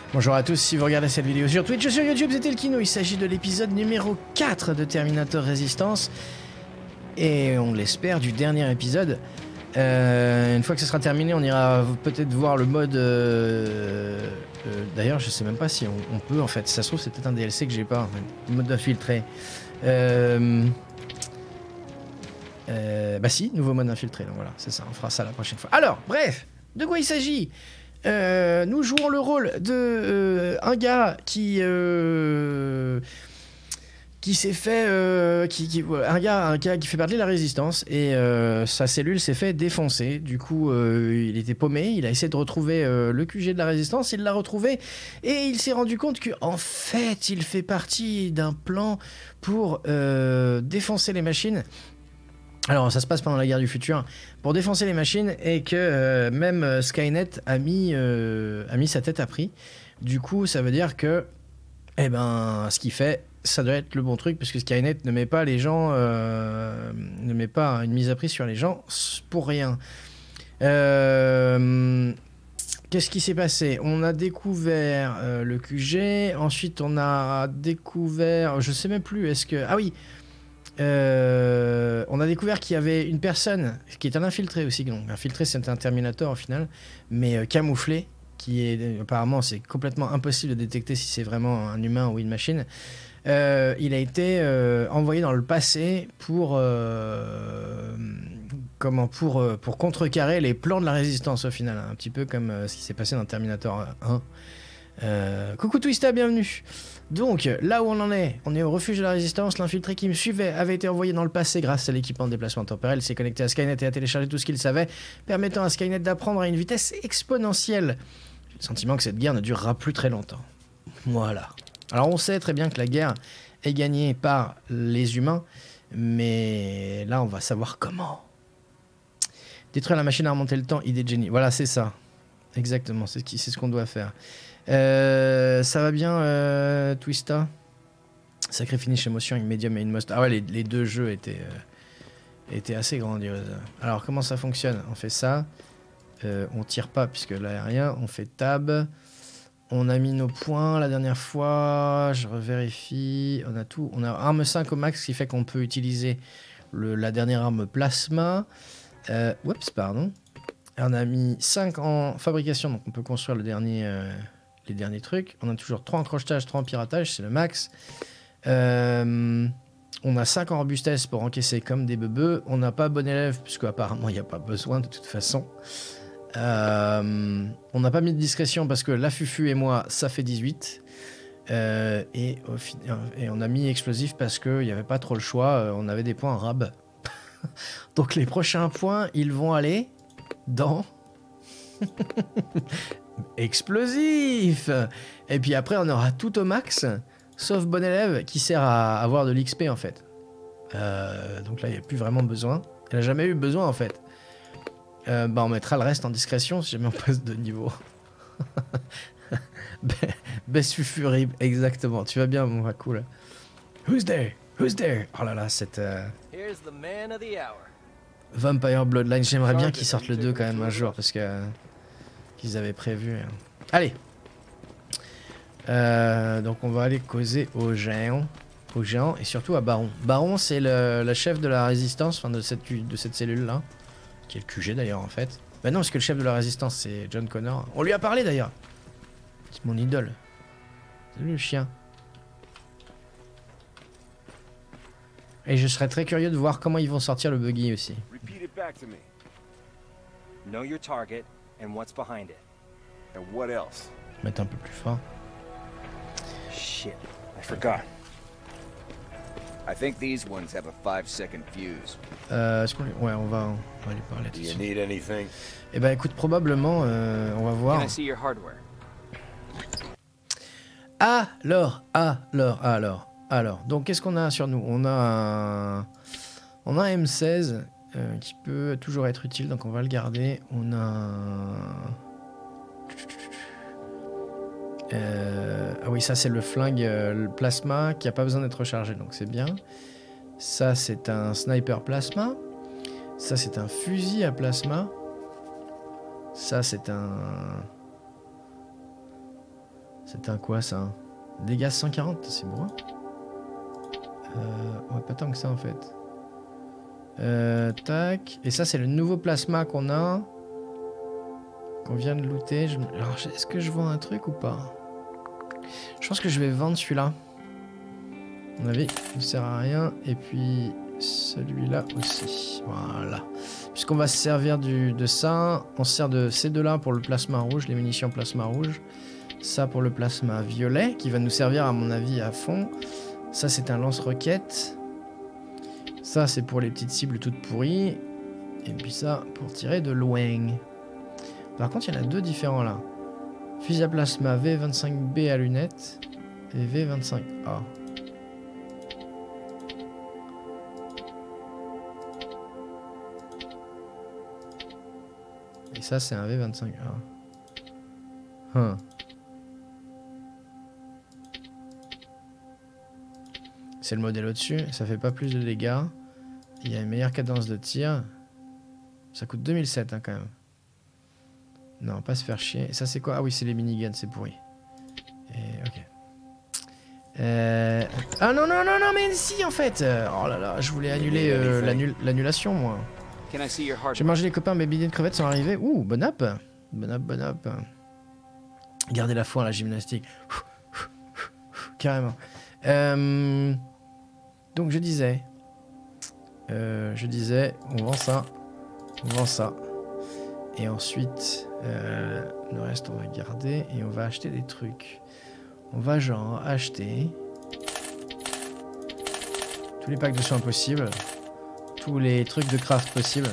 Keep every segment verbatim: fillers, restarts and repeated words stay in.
Bonjour à tous, si vous regardez cette vidéo sur Twitch ou sur YouTube, c'était le Kino. Il s'agit de l'épisode numéro quatre de Terminator Resistance. Et on l'espère, du dernier épisode. Euh, une fois que ce sera terminé, on ira peut-être voir le mode... Euh, euh, D'ailleurs, je sais même pas si on, on peut, en fait. Si ça se trouve, c'est peut-être un D L C que j'ai pas, en fait. Le mode infiltré. Euh, euh, bah si, nouveau mode infiltré. Donc voilà, c'est ça, on fera ça la prochaine fois. Alors, bref, de quoi il s'agit ? Euh, nous jouons le rôle de euh, un gars qui euh, qui s'est fait euh, qui, qui, un gars un gars qui fait partie de la résistance et euh, sa cellule s'est fait défoncer. Du coup, euh, il était paumé. Il a essayé de retrouver euh, le Q G de la résistance. Il l'a retrouvé et il s'est rendu compte que en fait, il fait partie d'un plan pour euh, défoncer les machines. Alors, ça se passe pendant la guerre du futur, pour défoncer les machines, et que euh, même Skynet a mis, euh, a mis sa tête à prix. Du coup, ça veut dire que, eh ben, ce qu'il fait, ça doit être le bon truc, parce que Skynet ne met pas les gens, euh, ne met pas une mise à prix sur les gens pour rien. Euh, Qu'est-ce qui s'est passé ? On a découvert euh, le Q G, ensuite on a découvert, je sais même plus, est-ce que... Ah oui Euh, on a découvert qu'il y avait une personne qui est un infiltré aussi. Donc, infiltré, c'est un Terminator au final, mais euh, camouflé, qui est apparemment c'est complètement impossible de détecter si c'est vraiment un humain ou une machine. Euh, il a été euh, envoyé dans le passé pour euh, comment pour euh, pour contrecarrer les plans de la résistance au final, hein, un petit peu comme euh, ce qui s'est passé dans Terminator un. Euh, coucou Twista, bienvenue. Donc, là où on en est, on est au refuge de la résistance. L'infiltré qui me suivait avait été envoyé dans le passé grâce à l'équipement de déplacement temporel. Il s'est connecté à Skynet et a téléchargé tout ce qu'il savait, permettant à Skynet d'apprendre à une vitesse exponentielle. J'ai le sentiment que cette guerre ne durera plus très longtemps. Voilà. Alors, on sait très bien que la guerre est gagnée par les humains, mais là, on va savoir comment. Détruire la machine à remonter le temps, idée de génie. Voilà, c'est ça. Exactement, c'est ce qu'on doit faire. Euh, ça va bien, euh, Twista? Sacré finish émotion, une médium et une most. Ah ouais, les, les deux jeux étaient, euh, étaient assez grandioses. Alors, comment ça fonctionne? On fait ça. Euh, on tire pas, puisque là, il n'y a rien. On fait tab. On a mis nos points la dernière fois. Je revérifie. On a tout. On a arme cinq au max, ce qui fait qu'on peut utiliser le, la dernière arme plasma. Euh, oups, pardon. On a mis cinq en fabrication, donc on peut construire le dernier... Euh, les derniers trucs. On a toujours trois en crochetage, trois en piratage, c'est le max. Euh, on a cinq en robustesse pour encaisser comme des bebeux. On n'a pas bon élève, puisque apparemment il n'y a pas besoin de toute façon. Euh, on n'a pas mis de discrétion parce que la Fufu et moi, ça fait dix-huit. Euh, et, au fin... et on a mis explosif parce qu'il n'y avait pas trop le choix. On avait des points en rab. Donc les prochains points, ils vont aller dans... explosif. Et puis après on aura tout au max sauf bon élève qui sert à avoir de l'X P en fait. Euh, donc là il n'y a plus vraiment besoin. Elle n'a jamais eu besoin en fait. Euh, bah on mettra le reste en discrétion si jamais on passe de niveau. Best Fufurib, exactement. Tu vas bien mon va cool. Who's there? Who's there? Oh là là cette euh... Vampire Bloodline. J'aimerais bien qu'ils sortent le deux quand même un jour parce que euh, qu'ils avaient prévu. Allez. Euh, donc on va aller causer au géant, au géant et surtout à Baron. Baron c'est le, le chef de la résistance, enfin de cette, de cette cellule là, qui est le Q G d'ailleurs en fait. Bah non parce que le chef de la résistance c'est John Connor. On lui a parlé d'ailleurs. C'est mon idole. Salut le chien. Et je serais très curieux de voir comment ils vont sortir le buggy aussi. Know your target and what's behind it. And what else? Mettre un peu plus fort. Shit, I forgot. I think these ones have a five second fuse. Euh, est-ce qu'on lui... Ouais, on va, on va lui parler tout Do de you suite. need anything? Eh ben écoute, probablement, euh, on va voir. Can I see your hardware? Alors, alors, alors, alors. Donc qu'est-ce qu'on a sur nous? On a un... On a un M seize euh, qui peut toujours être utile, donc on va le garder. On a un... Euh, ah oui, ça c'est le flingue, euh, le plasma qui a pas besoin d'être rechargé, donc c'est bien. Ça c'est un sniper plasma. Ça c'est un fusil à plasma. Ça c'est un... C'est un quoi ça? Dégâts cent quarante, c'est bon. Euh, ouais, pas tant que ça en fait. Euh, tac. Et ça, c'est le nouveau plasma qu'on a. Qu'on vient de looter. Je... Alors, est-ce que je vends un truc ou pas? Je pense que je vais vendre celui-là. À mon avis, il ne sert à rien. Et puis, celui-là aussi. Voilà. Puisqu'on va se servir du, de ça, on se sert de ces deux-là pour le plasma rouge, les munitions plasma rouge. Ça pour le plasma violet, qui va nous servir à mon avis à fond. Ça c'est un lance-roquette. Ça c'est pour les petites cibles toutes pourries. Et puis ça pour tirer de loin. Par contre il y en a deux différents là. Fusil à plasma V vingt-cinq B à lunettes et V vingt-cinq A. Et ça c'est un V vingt-cinq A. Hum. C'est le modèle au-dessus, ça fait pas plus de dégâts. Il y a une meilleure cadence de tir. Ça coûte deux mille sept hein, quand même. Non, pas se faire chier. Et ça c'est quoi? Ah oui, c'est les miniguns, c'est pourri. Et ok. Euh... Ah non, non, non, non, mais si en fait. Oh là là, je voulais annuler euh, l'annulation moi. J'ai mangé les copains, mes billets de crevettes sont arrivés. Ouh, bon app. Bon app, bon app. Gardez la foi à la gymnastique. Carrément. Euh... Donc je disais, euh, je disais, on vend ça, on vend ça, et ensuite euh, le reste on va garder et on va acheter des trucs. On va genre acheter tous les packs de soins possibles, tous les trucs de craft possibles.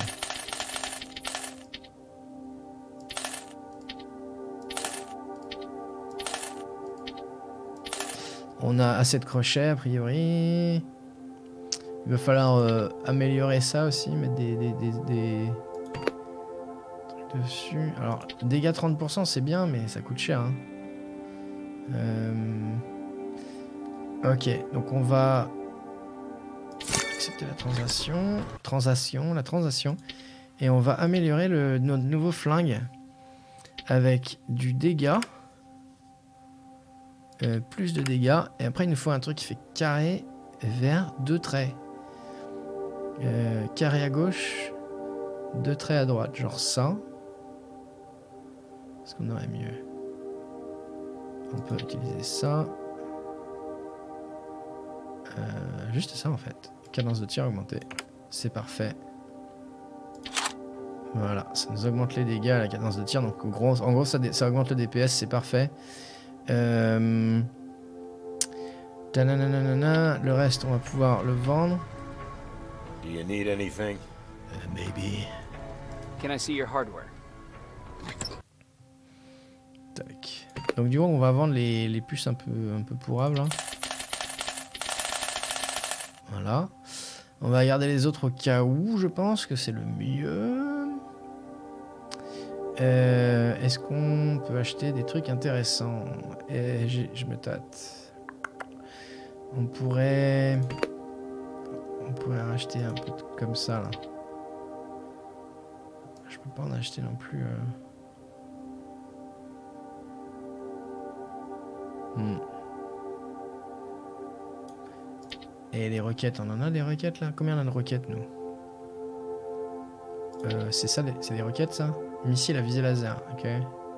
On a assez de crochets a priori. Il va falloir euh, améliorer ça aussi, mettre des, des, des, des trucs dessus. Alors, dégâts trente pour cent c'est bien, mais ça coûte cher. Hein. Euh... Ok, donc on va accepter la transaction. Transaction, la transaction. Et on va améliorer le, notre nouveau flingue avec du dégât. Euh, plus de dégâts. Et après, il nous faut un truc qui fait carré vers deux traits. Euh, carré à gauche, deux traits à droite, genre ça. Est-ce qu'on aurait mieux? On peut utiliser ça. Euh, juste ça en fait. Cadence de tir augmentée. C'est parfait. Voilà, ça nous augmente les dégâts à la cadence de tir. Donc en gros, en gros ça, ça augmente le D P S, c'est parfait. Euh... Le reste, on va pouvoir le vendre. Do you need anything? Uh, maybe. Can I see your hardware? Tac. Donc du coup, on va vendre les, les puces un peu, un peu pourrables. Hein. Voilà. On va garder les autres au cas où, je pense que c'est le mieux. Euh, Est-ce qu'on peut acheter des trucs intéressants? Et je me tâte. On pourrait... On pourrait racheter un peu comme ça, là. Je peux pas en acheter non plus. Euh... Hmm. Et les roquettes, on en a des roquettes, là? Combien on a de roquettes, nous? euh, C'est ça, c'est des roquettes, ça? Missile à visée laser, ok.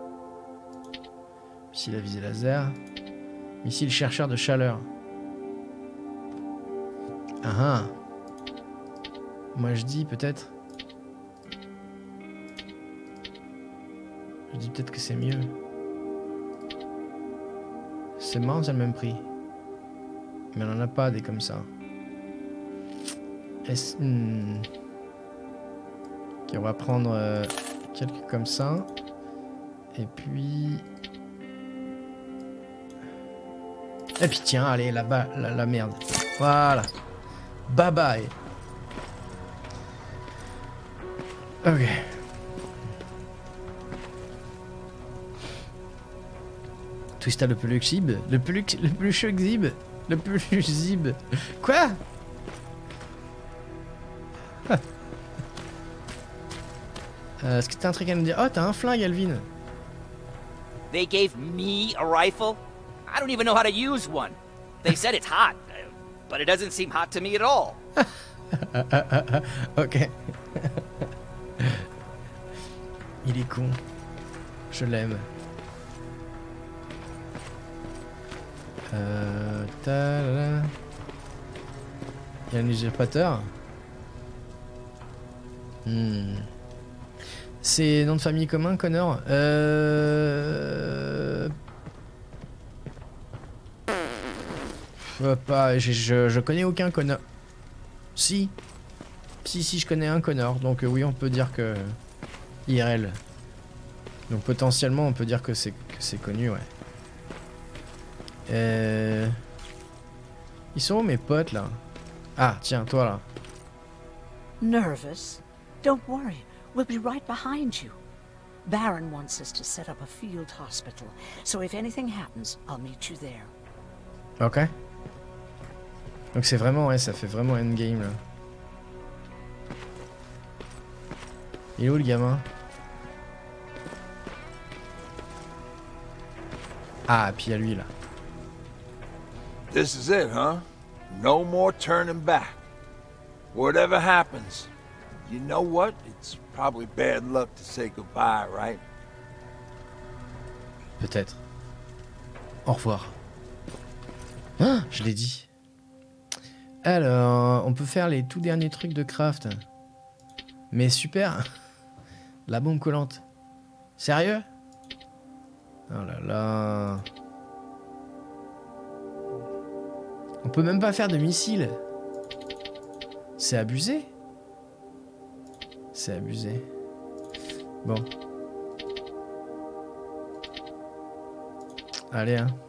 Missile à visée laser. Missile chercheur de chaleur. Ah ah. Moi je dis peut-être. Je dis peut-être que c'est mieux. C'est marrant, c'est le même prix. Mais on en a pas des comme ça. Est-ce... Hmm. Ok, on va prendre euh, quelques comme ça. Et puis... Et puis tiens, allez, là-bas, la, la merde. Voilà. Bye bye. Ok. Twista le peluche Zib. Le peluche, le peluche Zib. Le peluche Zib. Quoi? euh, Est-ce que t'as un truc à nous dire? Oh, t'as un flingue, Alvin. They gave me a rifle? I don't even know how to use one. They said it's hot, but it doesn't seem hot to me at all. Ok. Il est con. Je l'aime. Euh... ta-da. Il y a un usurpateur. Hmm. C'est nom de famille commun, Connor. Euh... Je, pas, je, je, je connais aucun Connor. Si. Si, si, je connais un Connor. Donc euh, oui, on peut dire que... I R L. Donc potentiellement, on peut dire que c'est que c'est connu, ouais. Euh... Ils sont où mes potes, là? Ah, tiens, toi, là. Nervous? Don't worry. We'll be right behind you. Baron wants us to set up a field hospital, so if anything happens, I'll meet you there. Ok. Donc c'est vraiment, ouais, ça fait vraiment endgame, là. Il est où, le gamin? Ah, puis il y a lui, là. This is it, huh? No more turning back. Whatever happens, you know what? It's probably bad luck to say goodbye, right? Peut-être. Au revoir. Ah, je l'ai dit. Alors, on peut faire les tout derniers trucs de craft. Mais super. La bombe collante. Sérieux? Oh là là. On peut même pas faire de missiles. C'est abusé. C'est abusé. Bon. Allez, hein.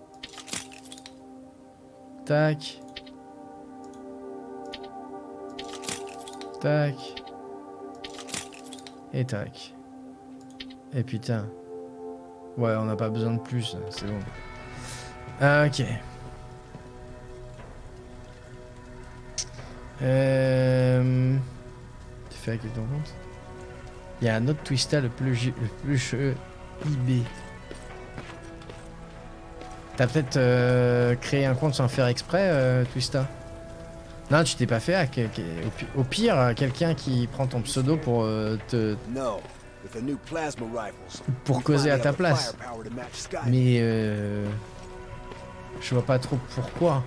Tac. Tac. Et tac. Et putain. Ouais, on n'a pas besoin de plus, c'est bon. Ok. Euh... Tu fais avec ton compte. Il y a un autre Twista, le plus le plus euh, I B. T'as peut-être euh, créé un compte sans faire exprès, euh, Twista. Non, tu t'es pas fait hack. Au pire, quelqu'un qui prend ton pseudo pour euh, te... pour causer à ta place. Mais euh... je vois pas trop pourquoi.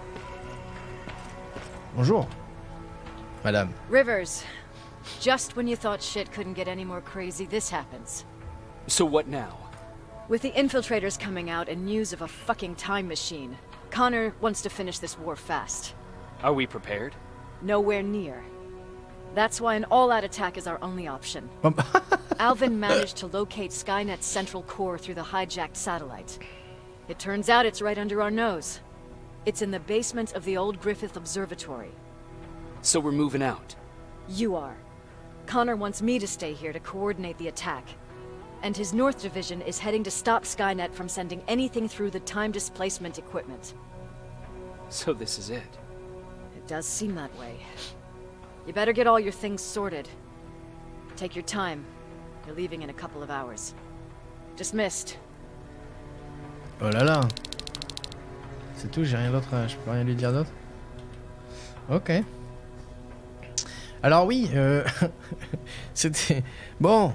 Bonjour, madame. Rivers, just when you thought shit couldn't get any more crazy, this happens. So what now? With the infiltrators coming out and news of a fucking time machine, Connor wants to finish this war fast. Are we prepared? Nowhere near. That's why an all-out attack is our only option. Alvin managed to locate Skynet's central core through the hijacked satellite. It turns out it's right under our nose. It's in the basement of the old Griffith Observatory. So we're moving out? You are. Connor wants me to stay here to coordinate the attack. And his North Division is heading to stop Skynet from sending anything through the time displacement equipment. So this is it? It does seem that way. You better get all your things sorted. Take your time. You're leaving in a couple of hours. Dismissed. Oh là là. C'est tout, j'ai rien d'autre, à... je peux rien lui dire d'autre. Ok. Alors oui, euh... c'était... Bon.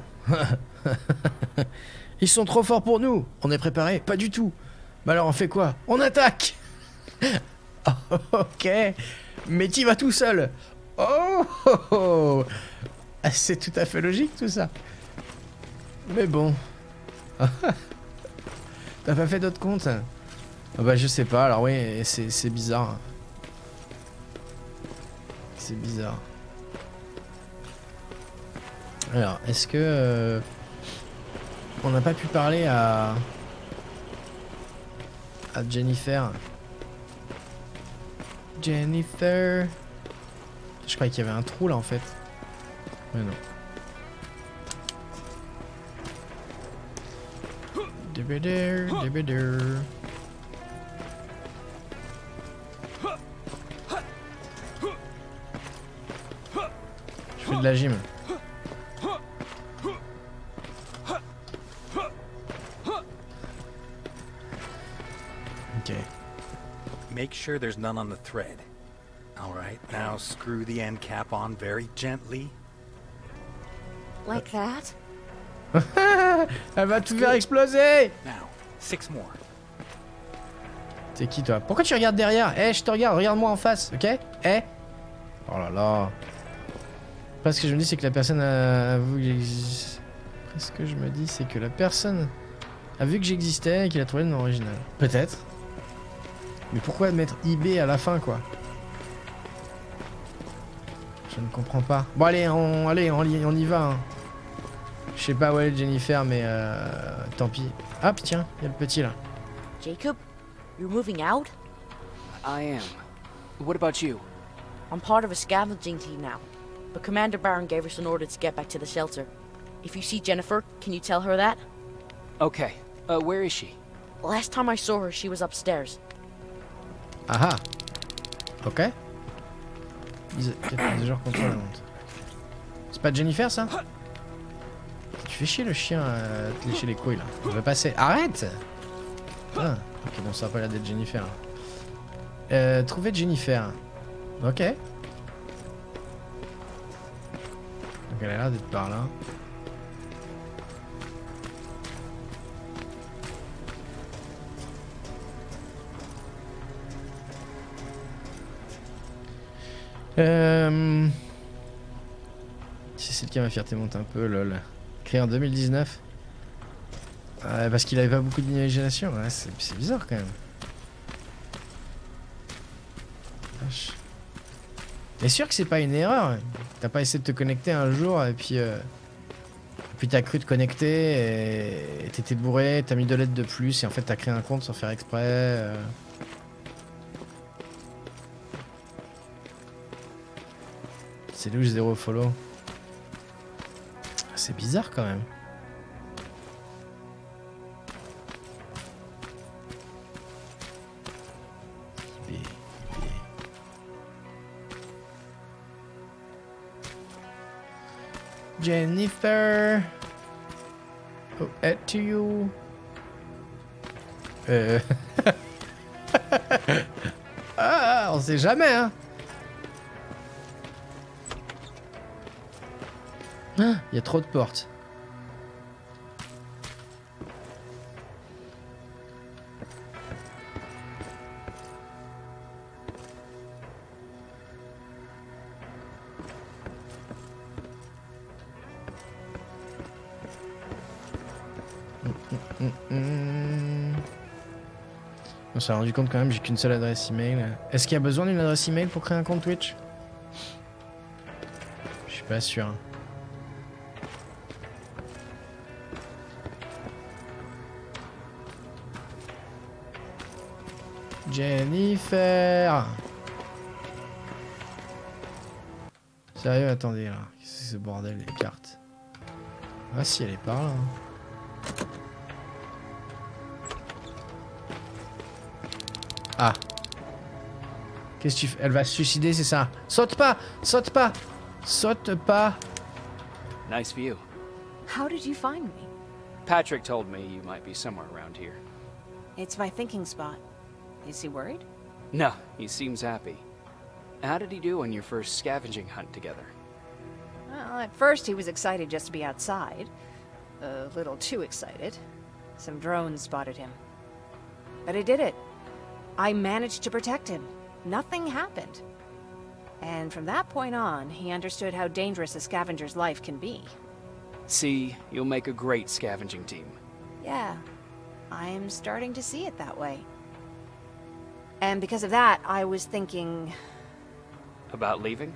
Ils sont trop forts pour nous. On est préparé? Pas du tout. Bah alors on fait quoi? On attaque. Ok. Mais t'y vas tout seul. Oh, oh, oh. C'est tout à fait logique tout ça. Mais bon. T'as pas fait d'autres comptes? Ah bah je sais pas, alors oui, c'est bizarre. C'est bizarre. Alors, est-ce que... Euh, on n'a pas pu parler à... à Jennifer. Jennifer... Je croyais qu'il y avait un trou là en fait. Mais non. Dibidir, dibidir. Je fais de la gym. Ok. Make sure there's none on the thread. All right, now screw the end cap on very gently. Like that? Elle va tout faire exploser. Now, six more. C'est qui toi? Pourquoi tu regardes derrière? Eh, hey, je te regarde, regarde-moi en face, ok? Eh hey. Oh là là. Après, ce que je me dis, c'est que la personne a, a vu que j'existe. Après, ce que je me dis, c'est que la personne a vu que j'existais et qu'il a trouvé le nom original. Peut-être. Mais pourquoi mettre I B à la fin, quoi? Je ne comprends pas. Bon, allez, on, allez, on, on y va. Hein. Je sais pas où est Jennifer, mais euh, tant pis. Ah, puis tiens, il y a le petit là. Jacob, you're moving out? I am. What about you? I'm part of a scavenging team now, but Commander Baron gave us an order to get back to the shelter. If you see Jennifer, can you tell her that? Okay. Uh, where is she? Last time I saw her, she was upstairs. Ah ah. Ok. quatre heures contre la honte. C'est pas Jennifer ça? Tu fais chier le chien à te lécher les couilles là. On va passer. Arrête! Ah, ok, bon, ça va pas l'air d'être Jennifer. Euh, trouver Jennifer. Ok. Donc elle a l'air d'être par là. Euh... Si c'est le cas, ma fierté monte un peu, lol. Créé en deux mille dix-neuf. Euh, parce qu'il avait pas beaucoup d'imagination. Ouais, c'est bizarre quand même. Vache. T'es sûr que c'est pas une erreur? T'as pas essayé de te connecter un jour et puis... Euh... Et puis t'as cru te connecter et t'étais bourré, t'as mis deux lettres de plus et en fait t'as créé un compte sans faire exprès. Euh... C'est louche zéro follow. C'est bizarre quand même. I B, I B. Jennifer. Oh, et to you. Euh. Ah, on sait jamais, hein. Il y a trop de portes. Mmh, mmh, mmh. On s'est rendu compte quand même, j'ai qu'une seule adresse email. Est-ce qu'il y a besoin d'une adresse email pour créer un compte Twitch? Je suis pas sûr. Jennifer. Sérieux, attendez là. Qu'est-ce que c'est ce bordel, les cartes? Ah si, elle est par là. Ah. Qu'est-ce que tu fais? Elle va se suicider, c'est ça? Saute pas! Saute pas! Saute pas! Nice view. How did you find me? Patrick told me you might be somewhere around here. It's my thinking spot. Is he worried? No, he seems happy. How did he do on your first scavenging hunt together? Well, at first he was excited just to be outside. A little too excited. Some drones spotted him. But I did it. I managed to protect him. Nothing happened. And from that point on, he understood how dangerous a scavenger's life can be. See, you'll make a great scavenging team. Yeah, I'm starting to see it that way. And because of that, I was thinking... About leaving?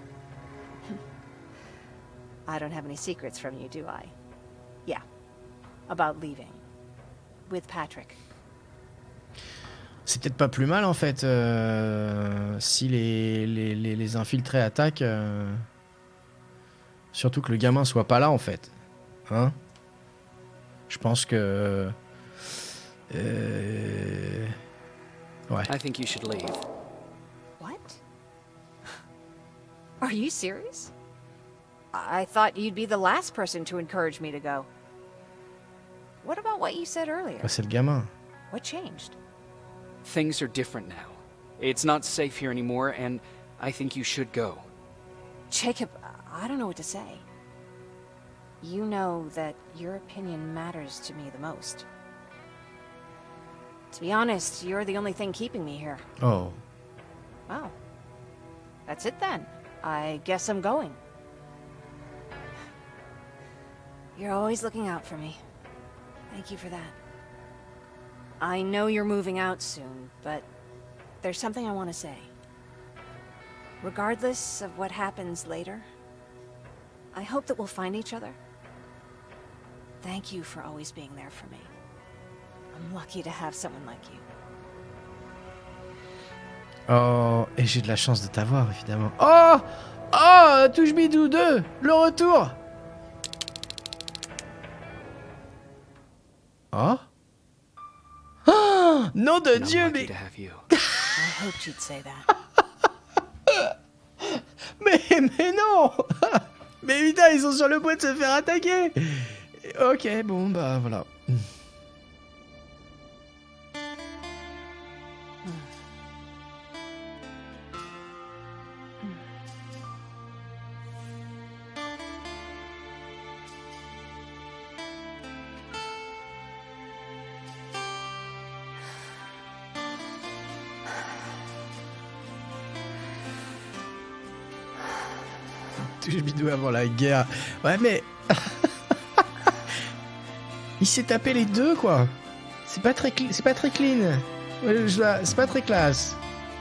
I don't have any secrets from you, do I? Yeah, about leaving. With Patrick. C'est peut-être pas plus mal en fait euh, si les, les, les, les infiltrés attaquent. Euh, surtout que le gamin soit pas là en fait. Hein? Je pense que... Euh, ouais. I think you should leave. What? Are you serious? I thought you'd be the last person to encourage me to go. What about what you said earlier? Bah, c'est le gamin. What changed? things are different now. It's not safe here anymore, and I think you should go. Jacob, I don't know what to say. You know that your opinion matters to me the most. To be honest, you're the only thing keeping me here. Oh. Wow. That's it then. I guess I'm going. You're always looking out for me. Thank you for that. I know you're moving out soon, but there's something I want to say. Regardless of what happens later, I hope that we'll find each other. Thank you for always being there for me. I'm lucky to have someone like you. Oh, et j'ai de la chance de t'avoir, évidemment. Oh Oh Touche Bidou deux, le retour. Oh Oh Nom de Dieu, mais... I hoped you'd say that. mais, mais non. Mais putain, ils sont sur le point de se faire attaquer. Ok, bon, bah voilà. Touche Bidou avant la guerre. Ouais, mais... il s'est tapé les deux, quoi. C'est pas très, c'est pas très clean. C'est pas très classe.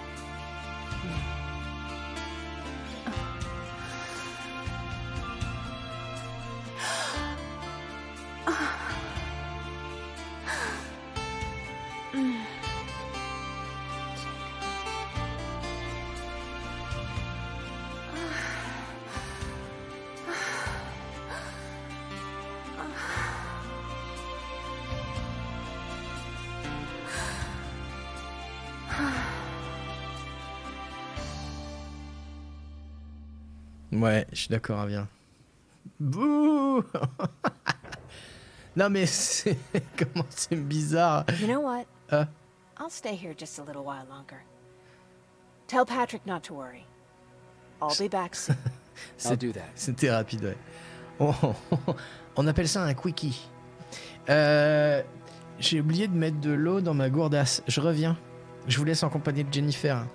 Ouais, je suis d'accord, bien. Bouh. Non mais c'est... Comment c'est bizarre. You know what? Uh. I'll stay here just a little while longer. Tell Patrick not to worry. I'll be back soon. I'll do that. C'était rapide, ouais. On, on appelle ça un quickie. Euh, J'ai oublié de mettre de l'eau dans ma gourdasse. Je reviens. Je vous laisse en compagnie de Jennifer.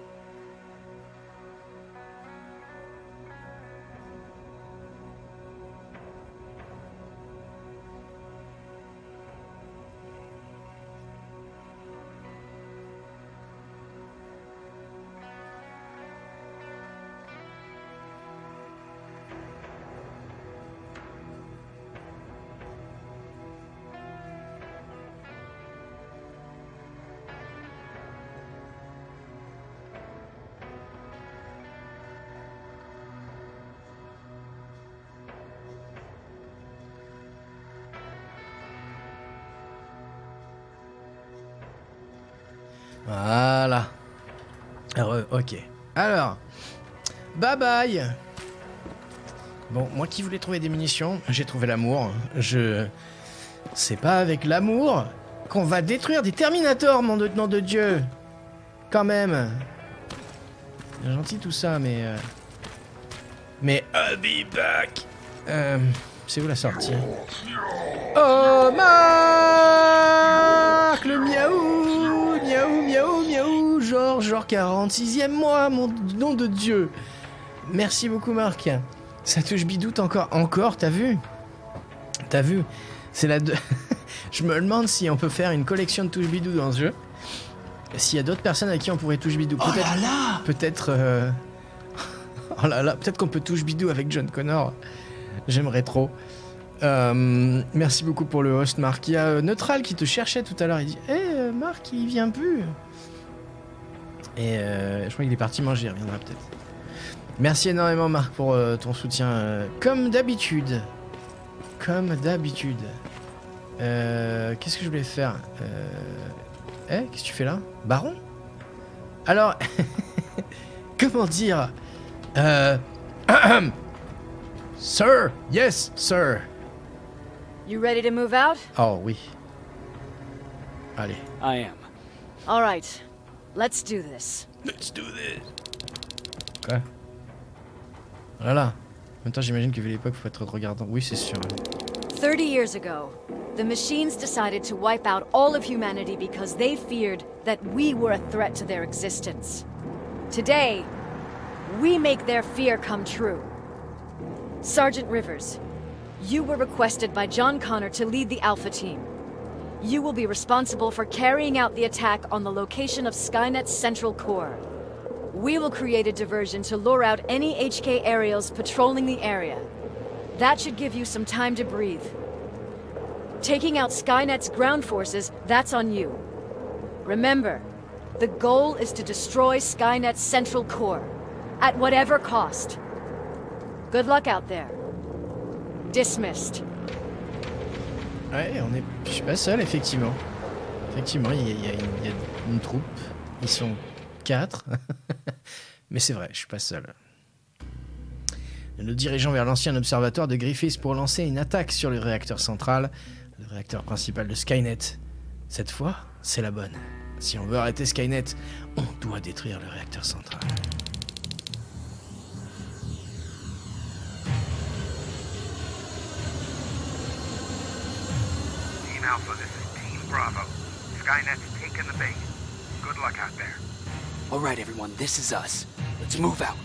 Voilà. Alors, ok. Alors, bye bye. Bon, moi qui voulais trouver des munitions, j'ai trouvé l'amour. Je... C'est pas avec l'amour qu'on va détruire des Terminators, mon de... nom de Dieu. Quand même. C'est gentil tout ça, mais... Euh... Mais I'll be back. Euh... C'est où la sortie? Oh, Marc, le miaou, miaou, miaou, miaou, genre, genre quarante-sixième mois, mon nom de Dieu. Merci beaucoup, Marc. Ça touche bidoute encore, encore, t'as vu? T'as vu? C'est la... De... Je me demande si on peut faire une collection de touche bidou dans ce jeu. S'il y a d'autres personnes à qui on pourrait touche bidou. Oh là là. Peut-être... Euh... Oh là là, peut-être qu'on peut touche bidou avec John Connor. J'aimerais trop. Euh, merci beaucoup pour le host, Marc. Il y a euh, Neutral qui te cherchait tout à l'heure. Il dit hé, hey, euh, Marc, il vient plus. Et euh, je crois qu'il est parti manger. Il reviendra peut-être. Merci énormément, Marc, pour euh, ton soutien. Euh, comme d'habitude. Comme d'habitude. Euh, Qu'est-ce que je voulais faire euh... Eh, qu'est-ce que tu fais là? Baron? Alors, comment dire euh... Sir, yes, sir. You ready to move out? Oh oui. Allez. I am. All right, let's do this. Let's do this. Quoi? Voilà. En même temps, j'imagine que vu l'époque, faut être regardant. Oui, c'est sûr. Thirty years ago, the machines decided to wipe out all of humanity because they feared that we were a threat to their existence. Today, we make their fear come true. Sergeant Rivers, you were requested by John Connor to lead the Alpha team. You will be responsible for carrying out the attack on the location of Skynet's central core. We will create a diversion to lure out any H K aerials patrolling the area. That should give you some time to breathe. Taking out Skynet's ground forces, that's on you. Remember, the goal is to destroy Skynet's central core, at whatever cost. Good luck out there. Dismissed. Ouais, on est... je suis pas seul, effectivement. Effectivement, il y, y, y a une troupe. Ils sont quatre. Mais c'est vrai, je suis pas seul. Nous nous dirigeons vers l'ancien observatoire de Griffiths pour lancer une attaque sur le réacteur central, le réacteur principal de Skynet. Cette fois, c'est la bonne. Si on veut arrêter Skynet, on doit détruire le réacteur central. Team Alpha, this is Team Bravo. Skynet's taken the bait. Good luck out there. All right, everyone, this is us. Let's move out.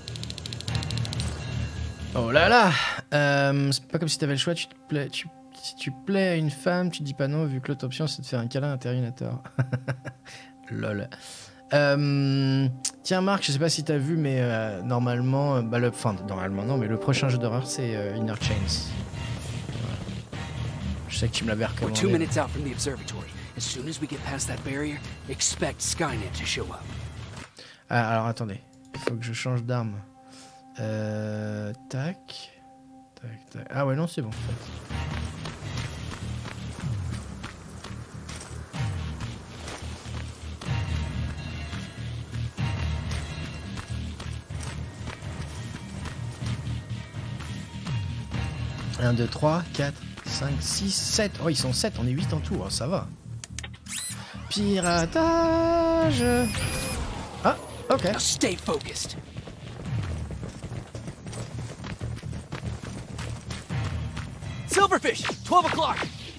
Oh là là, euh, c'est pas comme si t'avais le choix, tu te plais, tu, si tu plais à une femme, tu dis pas non vu que l'autre option c'est de faire un câlin à Terminator. Lol. Euh, tiens Marc, je sais pas si t'as vu, mais euh, normalement, bah le, enfin normalement non, mais le prochain jeu d'horreur c'est euh, Inner Chains. Voilà. Je sais que tu me l'avais recommandé. We're two minutes out from the observatory. As soon as we get past that barrier, expect Skynet to show up. Ah, alors attendez, il faut que je change d'arme. Euh, tac, tac, tac. Ah ouais, non, c'est bon. En fait. un, deux, trois, quatre, cinq, six, sept. Oh, ils sont sept, on est huit en tout, oh, ça va. Piratage. Ah, ok. Now stay focused. Silverfish, twelve o'clock.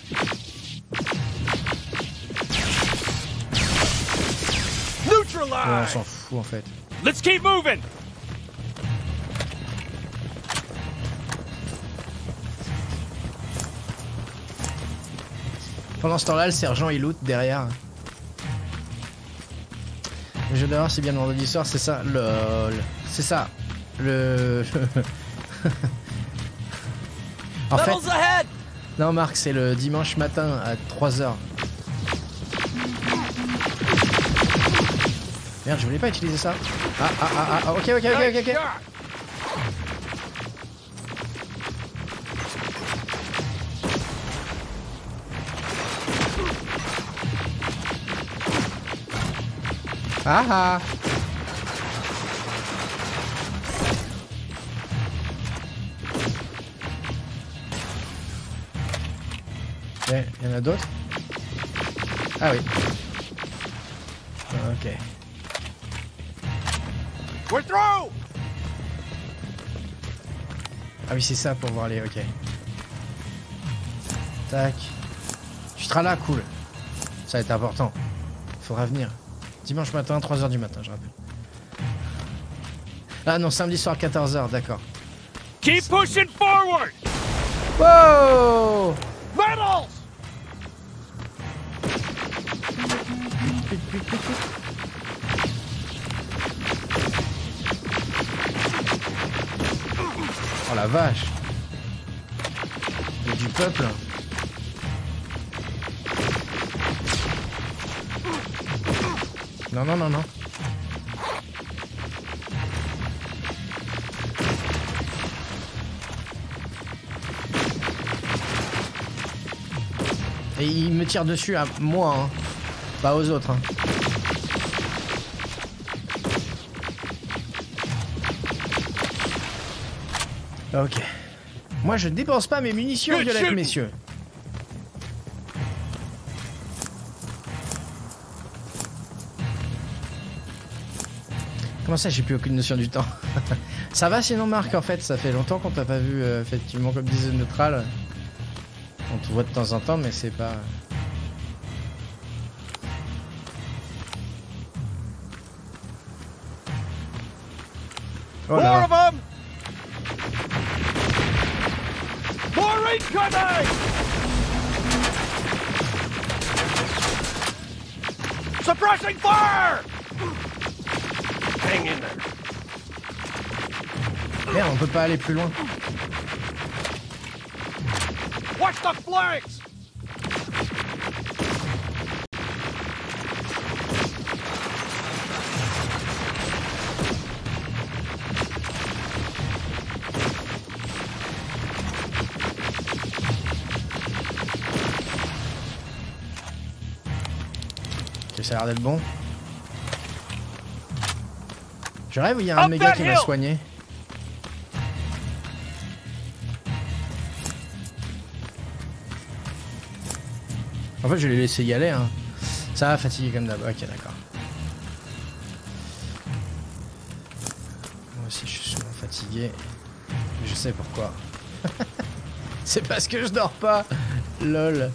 Ouais, on s'en fout en fait. Let's keep moving. Pendant ce temps-là, le sergent il loot derrière. Le jeu d'horreur c'est bien le vendredi soir, c'est ça. Lol. C'est ça. Le. En fait, non Marc, c'est le dimanche matin à trois heures. Merde, je voulais pas utiliser ça. Ah ah ah ah, ok ok ok ok ok. Ah ah. Il y en a d'autres? Ah oui. Ok. We're through. Ah oui, c'est ça pour voir les... Ok. Tac. Tu seras là, cool. Ça va être important. Faudra venir. Dimanche matin, trois heures du matin, je rappelle. Ah non, samedi soir, quatorze heures, d'accord. Keep pushing forward. Wow! Metals! Oh la vache! Il y a du peuple. Non, non, non, non. Et il me tire dessus à moi, hein. Pas aux autres. Hein. Ok. Moi, je ne dépense pas mes munitions violettes, messieurs. Comment ça, j'ai plus aucune notion du temps? Ça va sinon, Marc, en fait, ça fait longtemps qu'on t'a pas vu, euh, effectivement, comme disait Neutral. On te voit de temps en temps, mais c'est pas... Oh là. More of them! More incoming! Suppressing fire! Hang in there. Merde, on peut pas aller plus loin. Watch the flanks! Ok, ça a l'air d'être bon. Je rêve où il y a un méga qui m'a soigné. En fait, je l'ai laissé y aller. Hein. Ça va fatiguer comme d'hab. Ok, d'accord. Moi aussi, je suis souvent fatigué. Je sais pourquoi. C'est parce que je dors pas. Lol.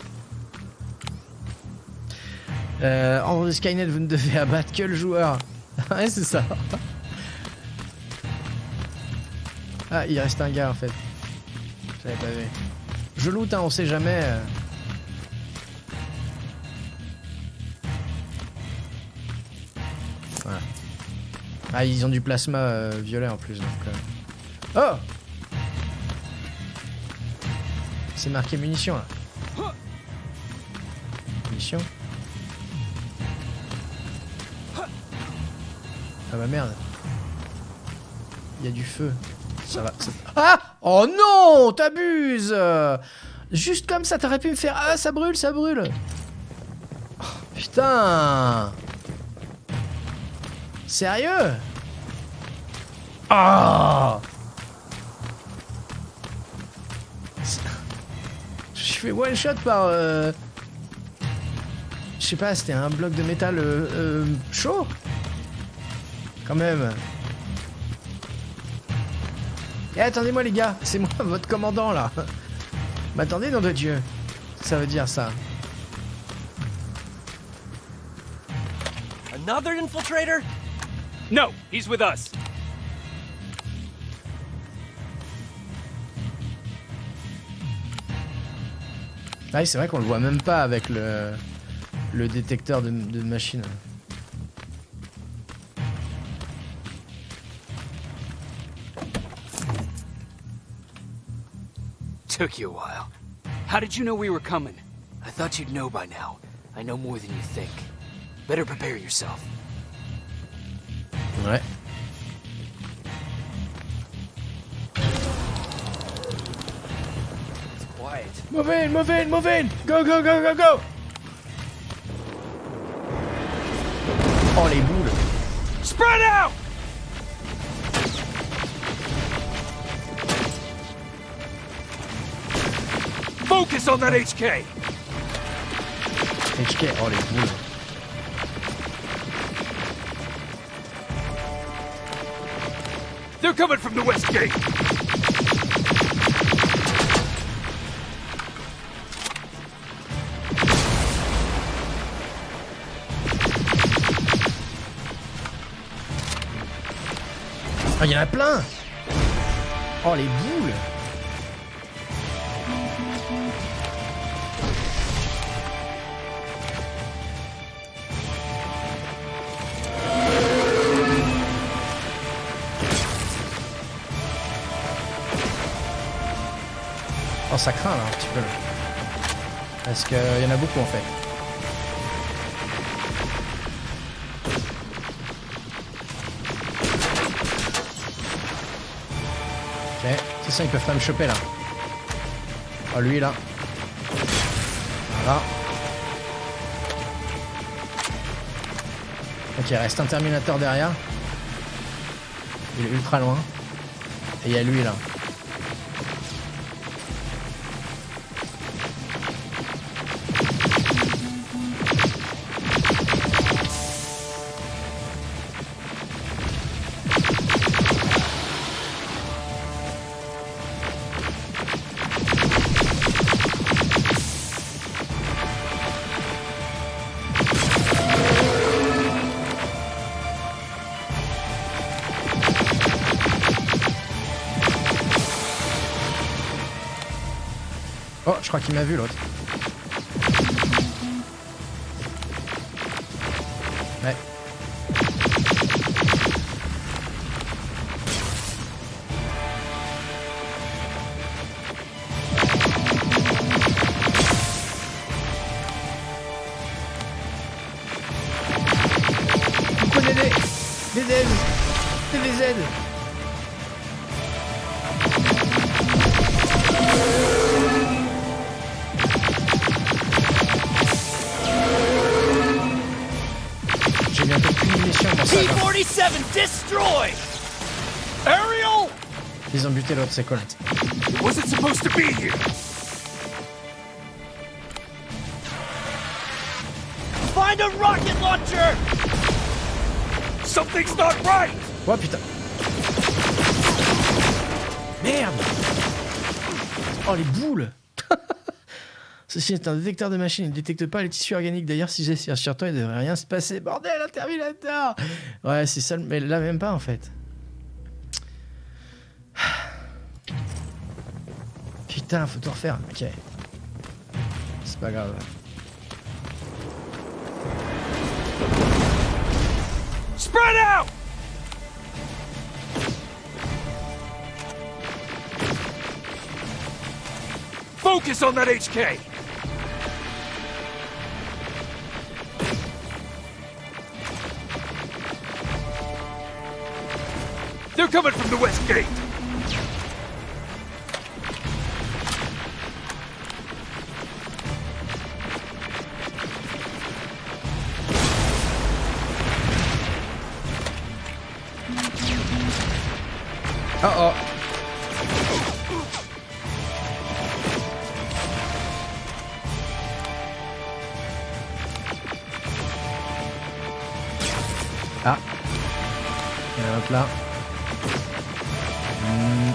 Euh, en Skynet, vous ne devez abattre que le joueur. Ouais, c'est ça. Ah, il reste un gars en fait. J'avais pas vu. Je loot, hein, on sait jamais. Voilà. Ah, ils ont du plasma euh, violet en plus. Donc, euh... Oh! C'est marqué munitions là. Munitions. Ah bah merde. Il y a du feu. Ça va. Ça... Ah! Oh non! T'abuses! Juste comme ça, t'aurais pu me faire... Ah, ça brûle, ça brûle! Oh, putain! Sérieux? Ah! Je fais one shot par... Euh... Je sais pas, c'était un bloc de métal euh, euh, chaud? Quand même. Eh, attendez-moi les gars, c'est moi votre commandant là. M'attendez, nom de Dieu. Ça veut dire ça. Another infiltrator? No, he's with us. Ah oui, c'est vrai qu'on le voit même pas avec le, le détecteur de, de machine. Took you a while. How did you know we were coming? I thought you'd know by now. I know more than you think. Better prepare yourself. Ouais. It's quiet. Move in, move in, move in! Go, go, go, go, go! Oh, les boules! Spread out! Focus on that H K! H K, oh les boules. They're coming from the west gate! Oh, il y en a plein! Oh, les boules! Oh, ça craint là un petit peu. Parce qu'il y en a beaucoup en fait. Ok, c'est ça, ils peuvent pas me choper là. Oh, lui là. Voilà. Ok, il reste un Terminator derrière. Il est ultra loin. Et il y a lui là. Je crois qu'il m'a vu l'autre. Ouais. Vous prenez des... des aides. Des des aides. J'ai bientôt plus de munitions dans ça. P forty-seven destroyed! Ariel! Ils ont buté l'autre, c'est cool. Was it supposed to be here? Find a rocket launcher! Something's not right! Oh putain. Merde. Oh les boules. Ceci est un détecteur de machine, il ne détecte pas les tissus organiques. D'ailleurs, si j'ai sur toi, il ne devrait rien se passer. Bordel, un Terminator. Ouais, c'est ça, mais là même pas en fait. Putain, faut tout refaire. Ok. C'est pas grave. Spread out! Focus on that H K! They're coming from the west gate! Oh oh. Ah. Il y en a un autre là. Hmm.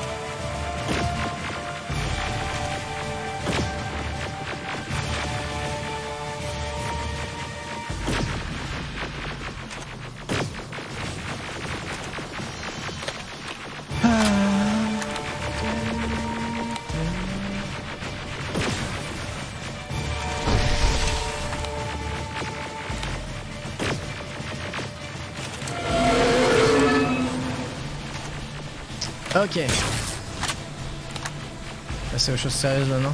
Ok. Passer aux choses sérieuses maintenant.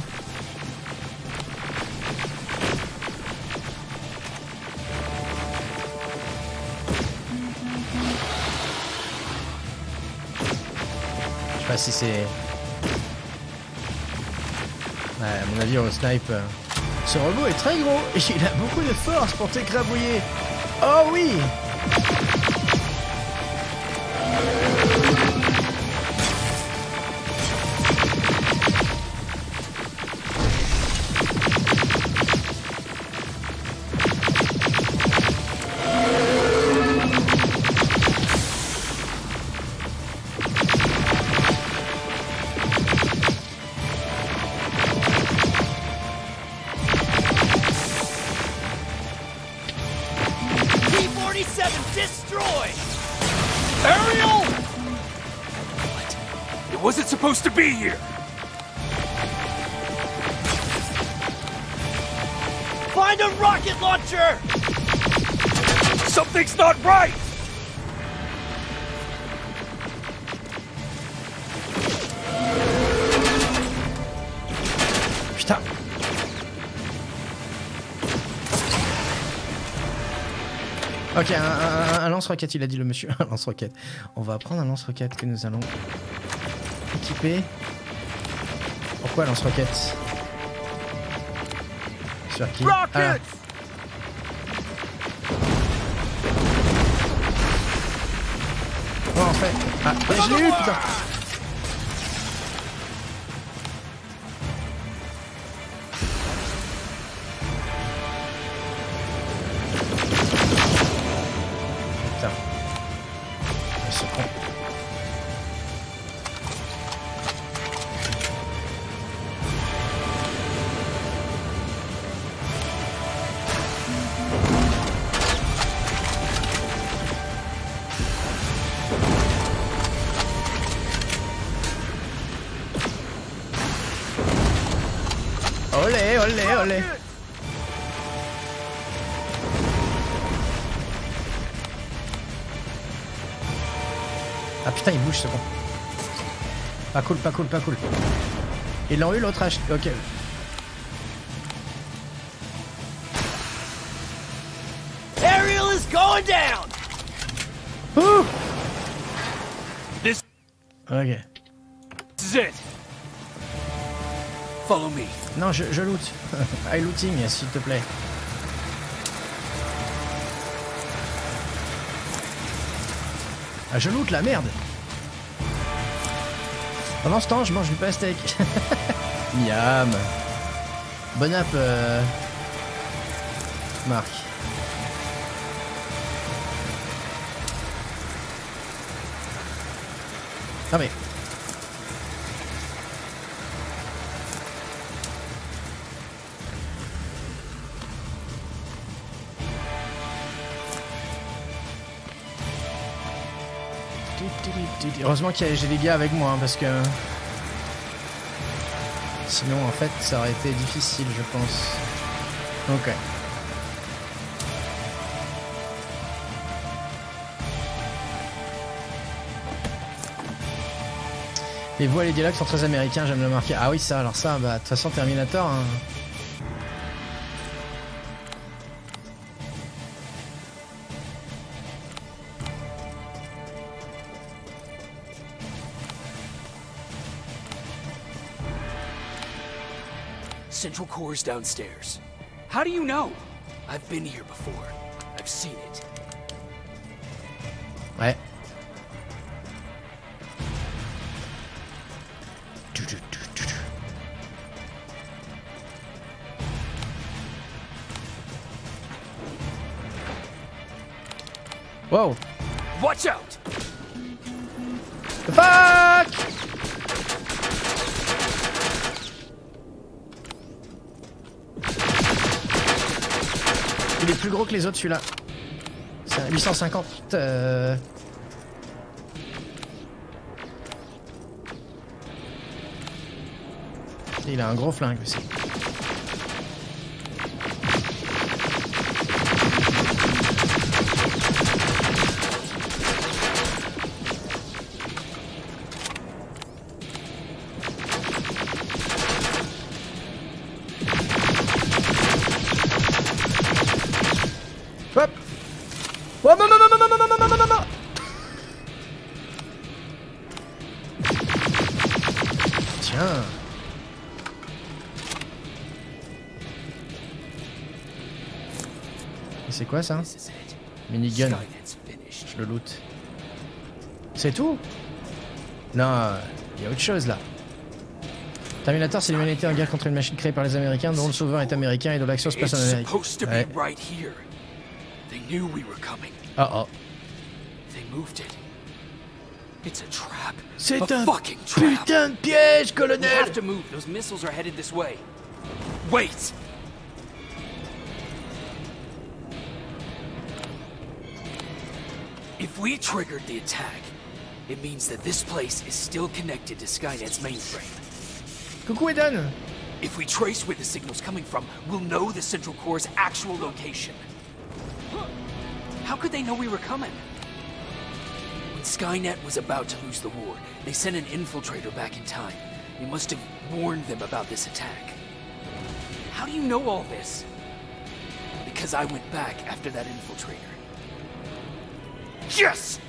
Je sais pas si c'est... Ouais, à mon avis, au snipe... Euh... Ce robot est très gros et il a beaucoup de force pour t'écrabouiller. Oh oui! Supposed to be here. Find a rocket launcher. Something's not right. Putain. Ok, un, un, un lance-roquette, il a dit le monsieur. Un lance-roquette. On va prendre un lance-roquette que nous allons équipé. Pourquoi lance-roquette? Sur qui? Ah. Oh en fait. Ah, je l'ai eu putain. Putain. Je suis con. olé. Ah putain, il bouge ce con. Pas cool, pas cool, pas cool. Ils l'ont eu l'autre H. Ok. Ariel is going down. Ouh. This. Ok. This is it. Follow me. Non, je, je loot. I looting, s'il te plaît. Ah, je loot la merde. Pendant ce temps, je mange du pastèque. Miam. Bon app, euh... Marc. Ah mais... Heureusement que j'ai les gars avec moi, hein, parce que... Sinon, en fait, ça aurait été difficile, je pense. Ok. Les voix et les dialogues sont très américains, j'aime le marquer. Ah oui, ça, alors ça, bah, de toute façon, Terminator... Hein. Central Core's downstairs. How do you know? I've been here before. I've seen it. Ouais. Wow. Watch out! The fuck! Il est plus gros que les autres celui-là. C'est un huit cent cinquante. Euh... Il a un gros flingue aussi. Hop. Oh non non non non non non non non non non. Tiens. Et c'est quoi ça? Minigun. Je le loot. C'est tout? Non, il y a autre chose là. Terminator, c'est l'humanité en guerre contre une machine créée par les Américains dont le sauveur est américain et dont l'action se passe en Amérique. Ouais. They knew we were coming. Uh oh. They moved it. It's a trap. C'est a un fucking trap. putain de piège, We colonel. have to move. Those missiles are headed this way. Wait. If we triggered the attack, it means that this place is still connected to Skynet's mainframe. Coucou Eden. If we trace where the signal's coming from, we'll know the Central Core's actual location. How could they know we were coming? When Skynet was about to lose the war, they sent an infiltrator back in time. They must have warned them about this attack. How do you know all this? Because I went back after that infiltrator. Yes!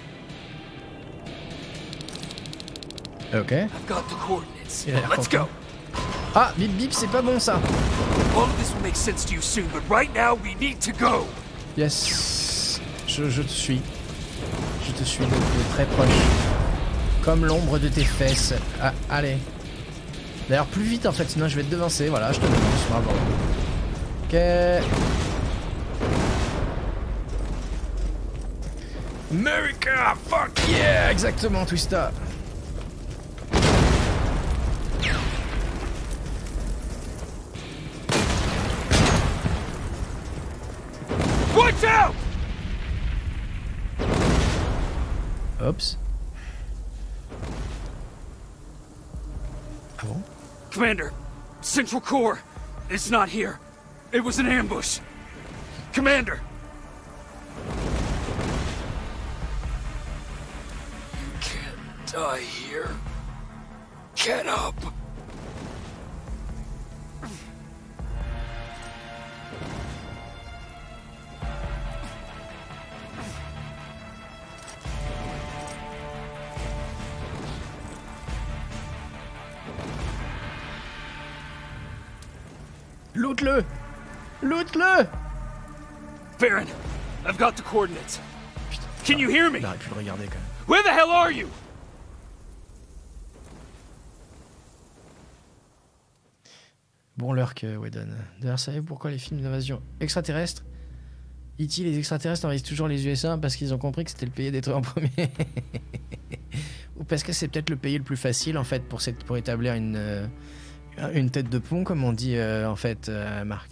Ok. I've got the coordinates. Il a l'air Let's content. go. Ah, bip bip, c'est pas bon ça. All of this will make sense to you soon, but right now we need to go. Yes. Je, je te suis. Je te suis de, de très proche. Comme l'ombre de tes fesses. Ah, allez. D'ailleurs, plus vite en fait, sinon je vais te devancer. Voilà, je te devance. Bravo. Ok. America, fuck yeah, exactement, Twista. Watch out! Oups. Ah bon? Commander, Central Core, It's not here. It was an ambush. Commander! You can't die here. Get up! Loot-le! Loot-le! Baron, I've got the coordinates. Can you hear me? Il aurait pu le regarder quand même. Where the hell are you? Bon lurk, Whedon. D'ailleurs, savez-vous pourquoi les films d'invasion extraterrestre, E T, les extraterrestres envahissent toujours les U S A parce qu'ils ont compris que c'était le pays détruit en premier? Ou parce que c'est peut-être le pays le plus facile en fait pour, cette, pour établir une, euh, une tête de pont, comme on dit euh, en fait, euh, Marc.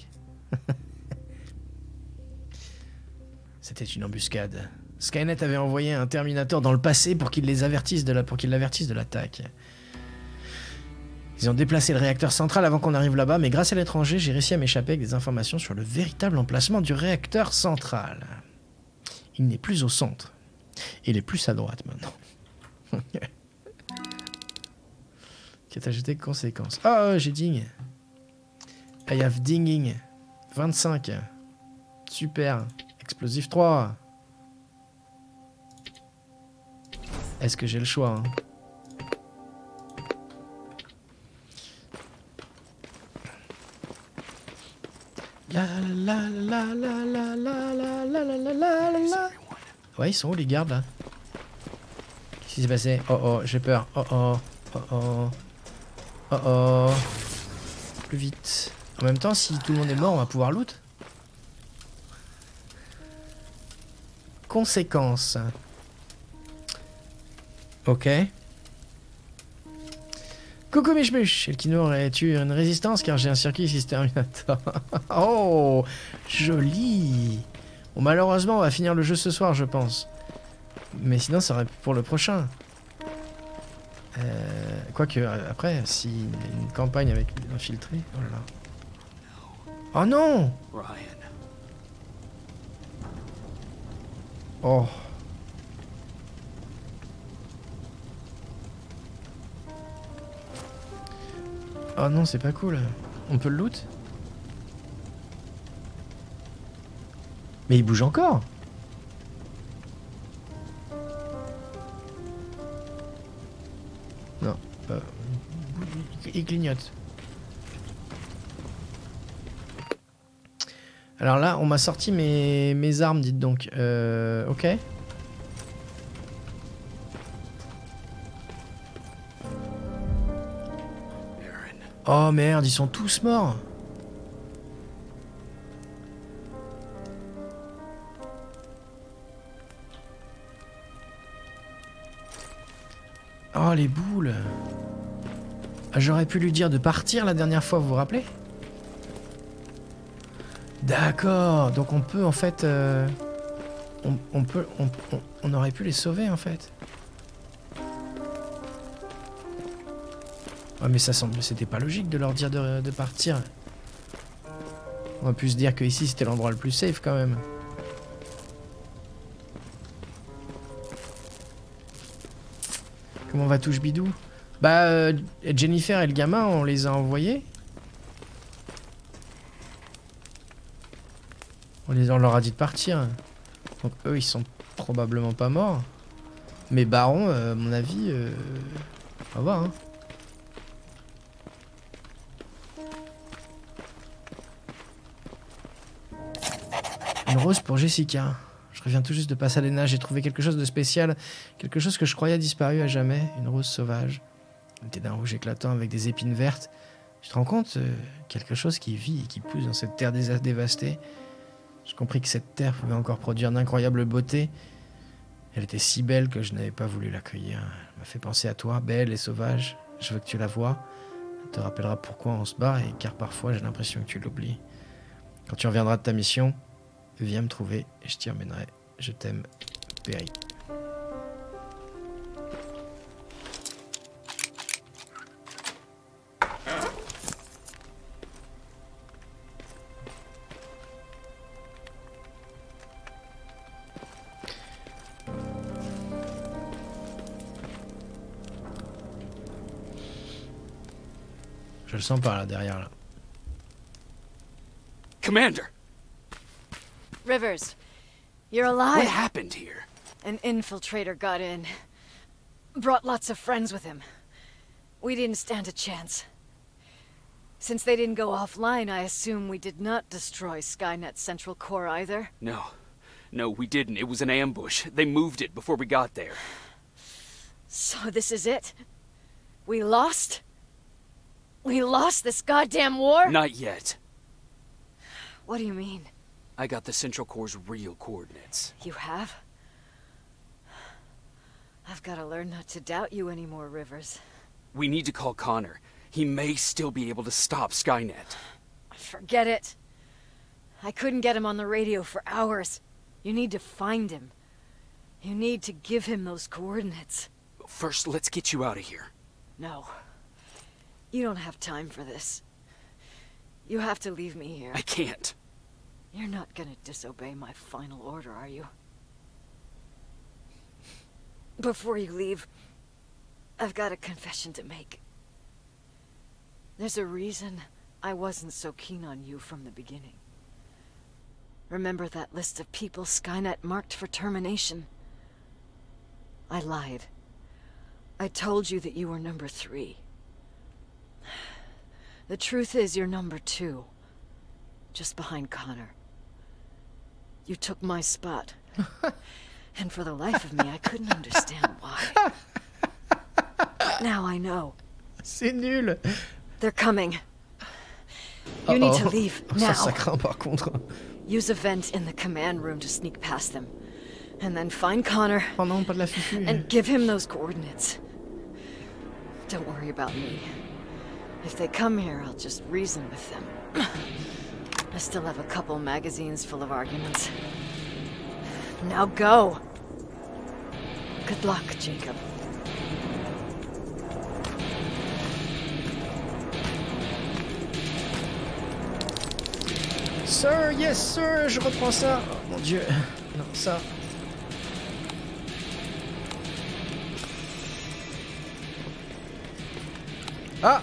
C'était une embuscade. Skynet avait envoyé un Terminator dans le passé pour qu'il les avertisse de la, pour qu'il l'avertisse de l'attaque. Ils ont déplacé le réacteur central avant qu'on arrive là-bas, mais grâce à l'étranger, j'ai réussi à m'échapper avec des informations sur le véritable emplacement du réacteur central. Il n'est plus au centre. Il est plus à droite maintenant. Qu'est-ce ajouté conséquences? Ah, oh, j'ai ding. I have dinging. vingt-cinq. Super. Explosif trois. Est-ce que j'ai le choix hein? La la la la la la la la la la la la. Ouais, ils sont où les gardes là? Qu'est-ce qui s'est passé? Oh oh, j'ai peur. Oh oh, oh oh, oh oh. Plus vite. En même temps, si tout le monde est mort, on va pouvoir loot. Conséquences. Ok. Coucou Michmuch, Elkino aurait eu une résistance car j'ai un circuit Terminator. Oh, joli. Bon, malheureusement, on va finir le jeu ce soir, je pense. Mais sinon, ça aurait pu pour le prochain. Euh, Quoique, après, si une campagne avec infiltré. Oh là là. Oh non! Oh. Oh non, c'est pas cool. On peut le loot? Mais il bouge encore. Non. Euh, il clignote. Alors là, on m'a sorti mes, mes armes, dites donc. Euh, ok. Oh merde, ils sont tous morts. Oh les boules. Ah, j'aurais pu lui dire de partir la dernière fois, vous vous rappelez? D'accord, donc on peut en fait... Euh, on, on peut... On, on, on aurait pu les sauver en fait. Ouais, mais ça semble... C'était pas logique de leur dire de, de partir. On va plus se dire que ici c'était l'endroit le plus safe quand même. Comment va touche bidou? Bah, euh, Jennifer et le gamin, on les a envoyés. On, les, on leur a dit de partir. Donc eux, ils sont probablement pas morts. Mais Baron, euh, à mon avis, euh, on va voir, hein. Une rose pour Jessica. Je reviens tout juste de Pasadena, j'ai trouvé quelque chose de spécial, quelque chose que je croyais disparu à jamais, une rose sauvage. Elle était d'un rouge éclatant avec des épines vertes. Tu te rends compte, euh, quelque chose qui vit et qui pousse dans cette terre dé dévastée. J'ai compris que cette terre pouvait encore produire d'incroyables beautés. Elle était si belle que je n'avais pas voulu l'accueillir. Elle m'a fait penser à toi, belle et sauvage. Je veux que tu la vois. Elle te rappellera pourquoi on se bat, et car parfois j'ai l'impression que tu l'oublies. Quand tu reviendras de ta mission, viens me trouver et je t'y emmènerai. Je t'aime, Perry. le sens par là, derrière là. Commander! Rivers, you're alive. What happened here? An infiltrator got in. Brought lots of friends with him. We didn't stand a chance. Since they didn't go offline, I assume we did not destroy Skynet's central core either? No. No, we didn't. It was an ambush. They moved it before we got there. So this is it? We lost? We lost this goddamn war? Not yet. What do you mean? I got the Central Core's real coordinates. You have? I've got to learn not to doubt you anymore, Rivers. We need to call Connor. He may still be able to stop Skynet. Forget it. I couldn't get him on the radio for hours. You need to find him. You need to give him those coordinates. First, let's get you out of here. No. You don't have time for this. You have to leave me here. I can't. You're not gonna disobey my final order, are you? Before you leave, I've got a confession to make. There's a reason I wasn't so keen on you from the beginning. Remember that list of people Skynet marked for termination? I lied. I told you that you were number three. The truth is you're number two. Just behind Connor. You took my spot. And for the life of me, I couldn't understand why. But now I know. C'est nul. They're coming. You Uh-oh. need to leave now. Ça, ça craint par contre. Use a vent in the command room to sneak past them. And then find Connor. Oh non, pas de la fufu. And give him those coordinates. Don't worry about me. If they come here, I'll just reason with them. I still have a couple magazines full of arguments. Now go! Good luck, Jacob. Sir, yes sir, je reprends ça. Oh mon dieu. Non, ça. Ah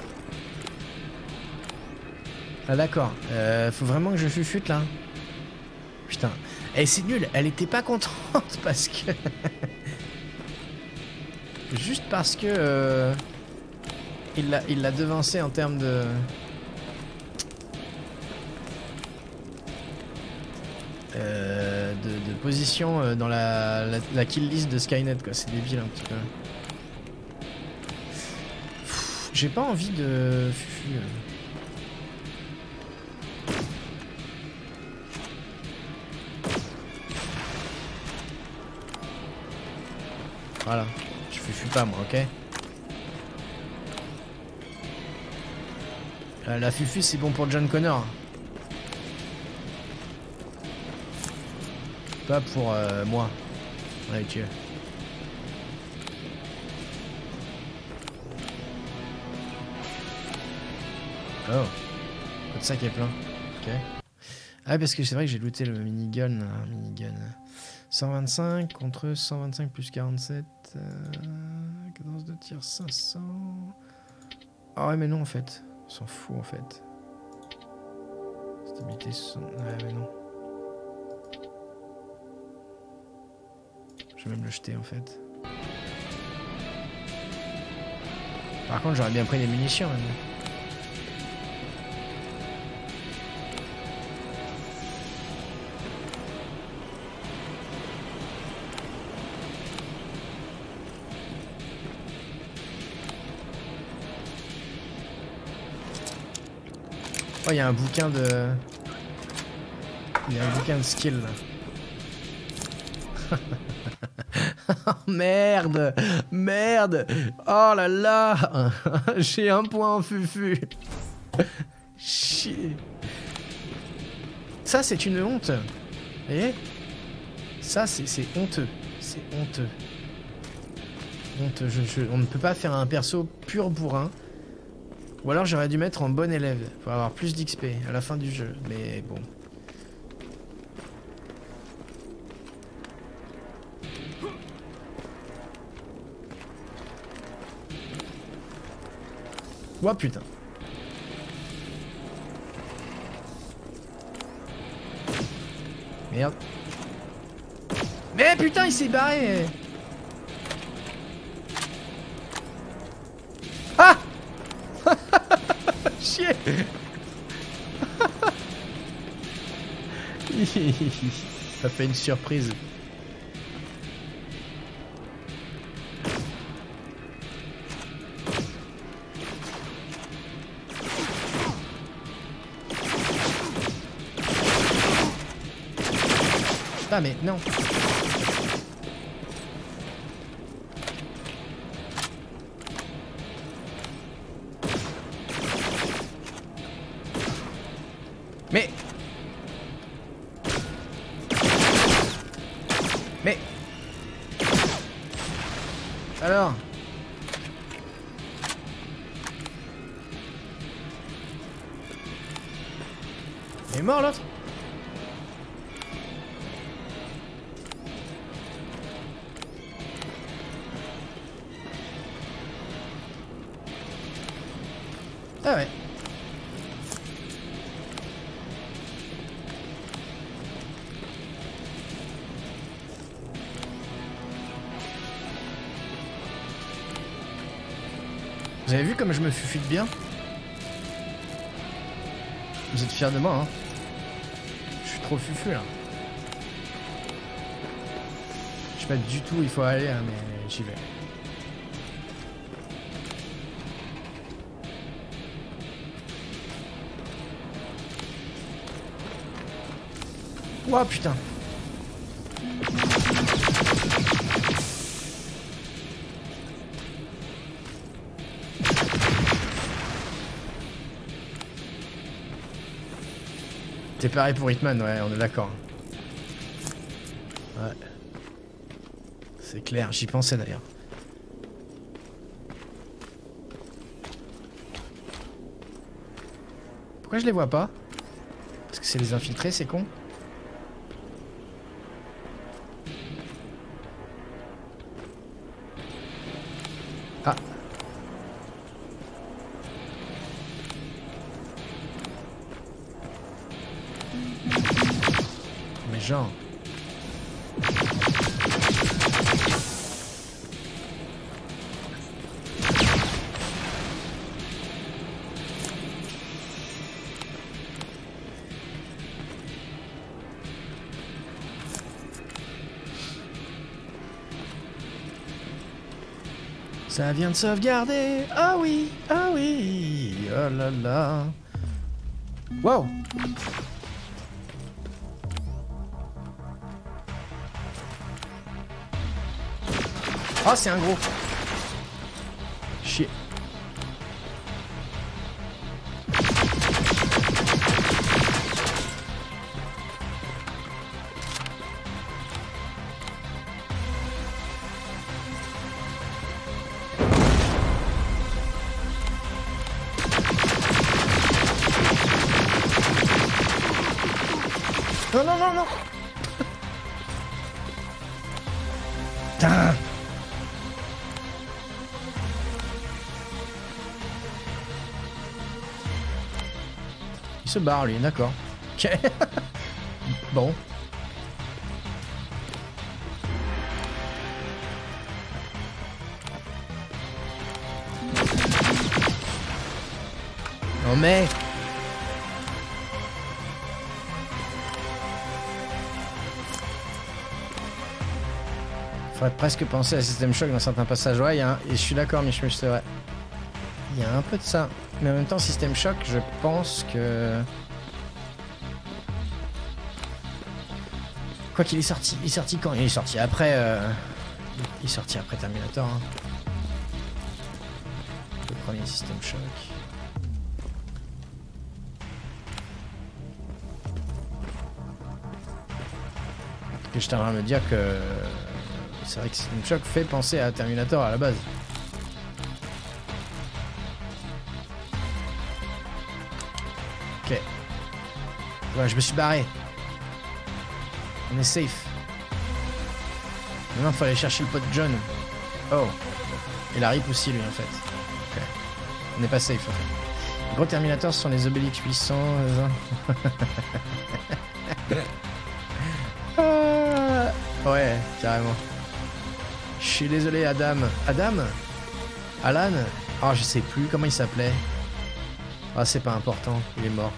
Ah d'accord. Euh, faut vraiment que je fufute là. Putain. Et c'est nul, elle était pas contente parce que... Juste parce que... Euh... Il l'a il l'a devancé en termes de... Euh, de, de position dans la, la, la kill list de Skynet quoi, c'est débile un petit peu. J'ai pas envie de... Fufu. Voilà, je fufu pas moi, ok. euh, La fufu c'est bon pour John Connor. Pas pour euh, moi. Allez, tu veux. Oh. Pas de sac est plein. Ok. Ah, parce que c'est vrai que j'ai looté le minigun. Là. Minigun. cent vingt-cinq contre cent vingt-cinq plus quarante-sept. Euh, cadence de tir cinq cents. Ah ouais, mais non en fait. On s'en fout en fait. Stabilité soixante. Ouais, mais non. Je vais même le jeter en fait. Par contre j'aurais bien pris des munitions maintenant. Oh, il y a un bouquin de... Il y a un bouquin de skill là. Merde, merde. Oh là là. J'ai un point en fufu. Chier. Ça c'est une honte. Vous voyez? Ça c'est honteux. C'est honteux. Honteux. Je, je, on ne peut pas faire un perso pur bourrin. Ou alors j'aurais dû mettre en bon élève pour avoir plus d'X P à la fin du jeu. Mais bon. Oh putain. Merde. Mais putain, il s'est barré. Ah. Chier. Ça fait une surprise. Ah mais non. Mais Mais alors il est mort l'autre. Ah ouais. Vous avez vu comme je me fufuite bien? Vous êtes fiers de moi, hein? Je suis trop fufu là. Je sais pas du tout où il faut aller, hein, mais j'y vais. Ouah putain. C'est pareil pour Hitman, ouais, on est d'accord. Ouais. C'est clair, j'y pensais d'ailleurs. Pourquoi je les vois pas? Parce que c'est les infiltrés, c'est con. Ah. Mais genre. Ça vient de sauvegarder. Ah oui, ah oui. Oh là là. Wow. Oh, c'est un gros. Chier. Non, non, non, non. Putain. Il se barre, lui, d'accord. Ok. Bon. Non mais... Faudrait presque penser à System Shock dans certains passages. Ouais, il y a un... et je suis d'accord, Michmuch, c'est vrai. Il y a un peu de ça. Mais en même temps, System Shock, je pense que... Quoi qu'il est sorti. Il est sorti quand? Il est sorti après... Euh... Il est sorti après Terminator. Hein. Le premier System Shock. Et je t'aimerais me dire que... C'est vrai que System Shock fait penser à Terminator à la base. Ok. Ouais, je me suis barré. On est safe. Maintenant, il faut aller chercher le pote John. Oh. Et la rip aussi, lui, en fait. Ok. On n'est pas safe, en fait. Les gros Terminators sont les obélix puissants. Ouais, carrément. Je suis désolé, Adam. Adam Alan? Oh, je sais plus comment il s'appelait. Ah, c'est pas important, il est mort.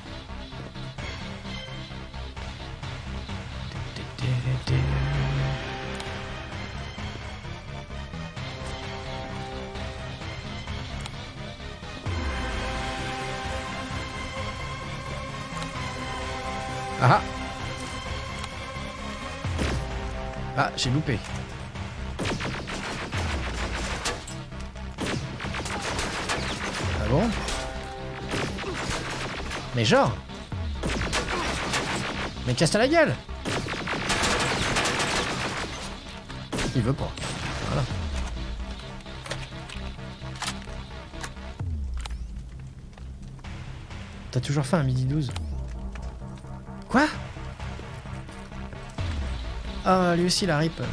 Ah ah, j'ai loupé. Ah bon? Mais genre? Mais casse-toi la gueule! Il veut pas. Voilà. T'as toujours faim à midi douze? Quoi? Ah, lui aussi, la rip.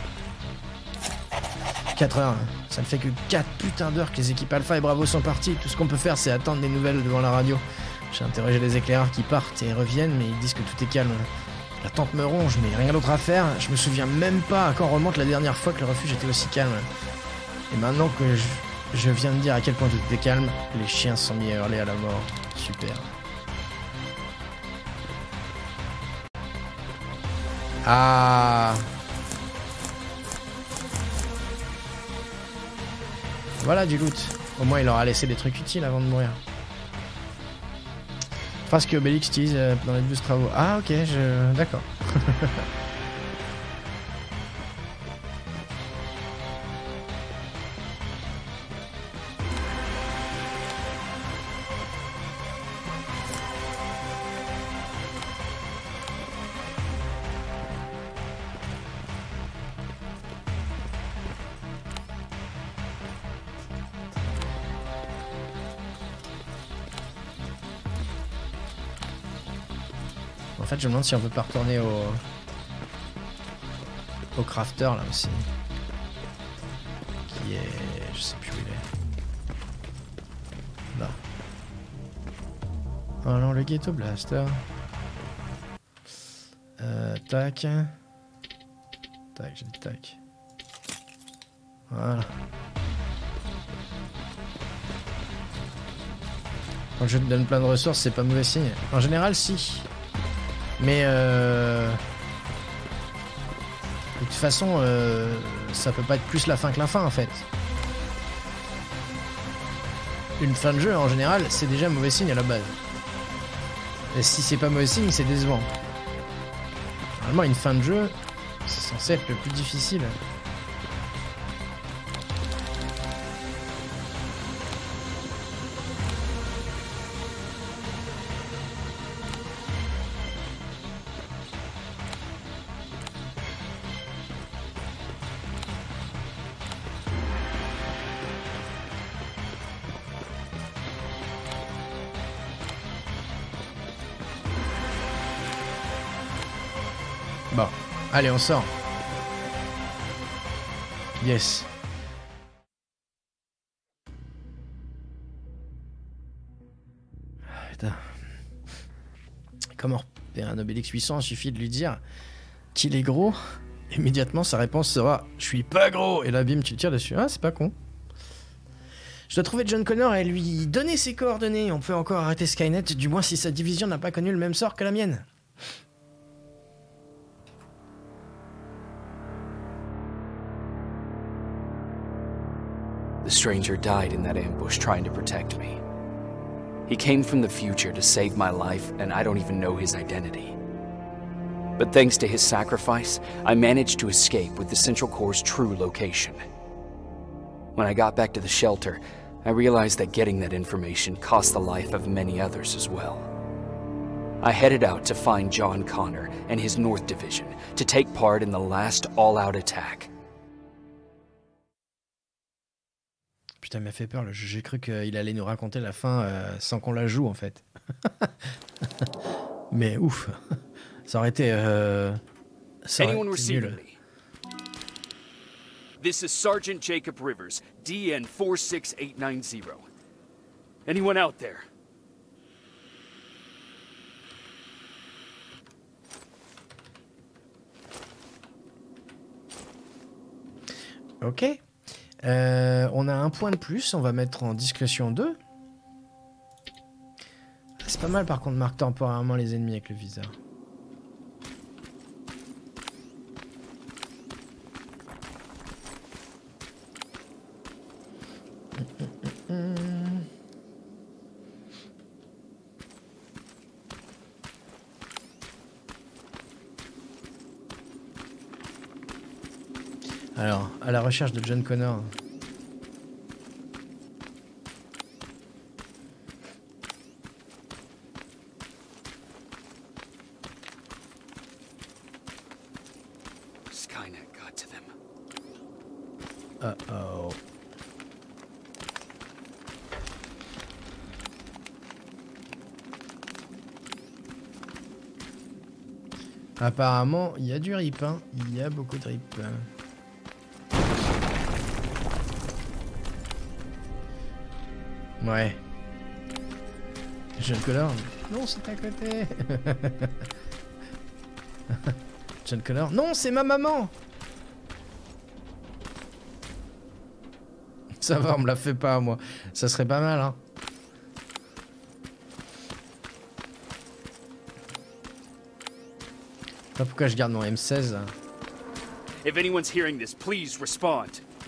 quatre heures. Ça ne fait que quatre putains d'heures que les équipes Alpha et Bravo sont parties. Tout ce qu'on peut faire, c'est attendre des nouvelles devant la radio. J'ai interrogé les éclaireurs qui partent et reviennent, mais ils disent que tout est calme. La tente me ronge, mais rien d'autre à faire. Je me souviens même pas à quand remonte la dernière fois que le refuge était aussi calme. Et maintenant que je, je viens de dire à quel point tout était calme, les chiens se sont mis à hurler à la mort. Super. Ah. Voilà du loot. Au moins il leur a laissé des trucs utiles avant de mourir. Phrase que Obélix utilise dans les douze travaux. Ah ok, je... d'accord. En fait, je me demande si on peut pas retourner au... au crafter là aussi. Qui est... je sais plus où il est. Là. Oh non, le ghetto blaster. Euh, tac. Tac, j'ai dit tac. Voilà. Quand je te donne plein de ressources, c'est pas mauvais signe. En général, si. Mais euh... de toute façon, euh... ça peut pas être plus la fin que la fin en fait. Une fin de jeu en général, c'est déjà mauvais signe à la base. Et si c'est pas mauvais signe, c'est décevant. Normalement, une fin de jeu, c'est censé être le plus difficile. Bon, allez, on sort. Yes. Putain. Comment repérer un Obélix huit cents? Il suffit de lui dire qu'il est gros. Immédiatement, sa réponse sera « Je suis pas gros !» Et là, bim, tu tires dessus. Ah, c'est pas con. Je dois trouver John Connor et lui donner ses coordonnées. On peut encore arrêter Skynet, du moins si sa division n'a pas connu le même sort que la mienne. The stranger died in that ambush trying to protect me. He came from the future to save my life, and I don't even know his identity. But thanks to his sacrifice, I managed to escape with the Central Core's true location. When I got back to the shelter, I realized that getting that information cost the life of many others as well. I headed out to find John Connor and his North Division to take part in the last all-out attack. Putain, il m'a fait peur, j'ai cru qu'il allait nous raconter la fin euh, sans qu'on la joue en fait. Mais ouf, ça aurait été... Euh, ça aurait été nul. This is Sergeant Jacob Rivers, D N four six eight nine zero. Anyone out there? Ok. Euh, on a un point de plus, on va mettre en discrétion deux. C'est pas mal par contre, marque temporairement les ennemis avec le viseur. Alors, à la recherche de John Connor. Skynet got to them. Uh-oh. Apparemment, il y a du rip, hein. Il y a beaucoup de rip. Ouais. John Connor. Non, c'est à côté. John Connor. Non, c'est ma maman. Ça va, on me la fait pas, moi. Ça serait pas mal, hein. Je sais pas pourquoi je garde mon M seize. If anyone's hearing this, please respond.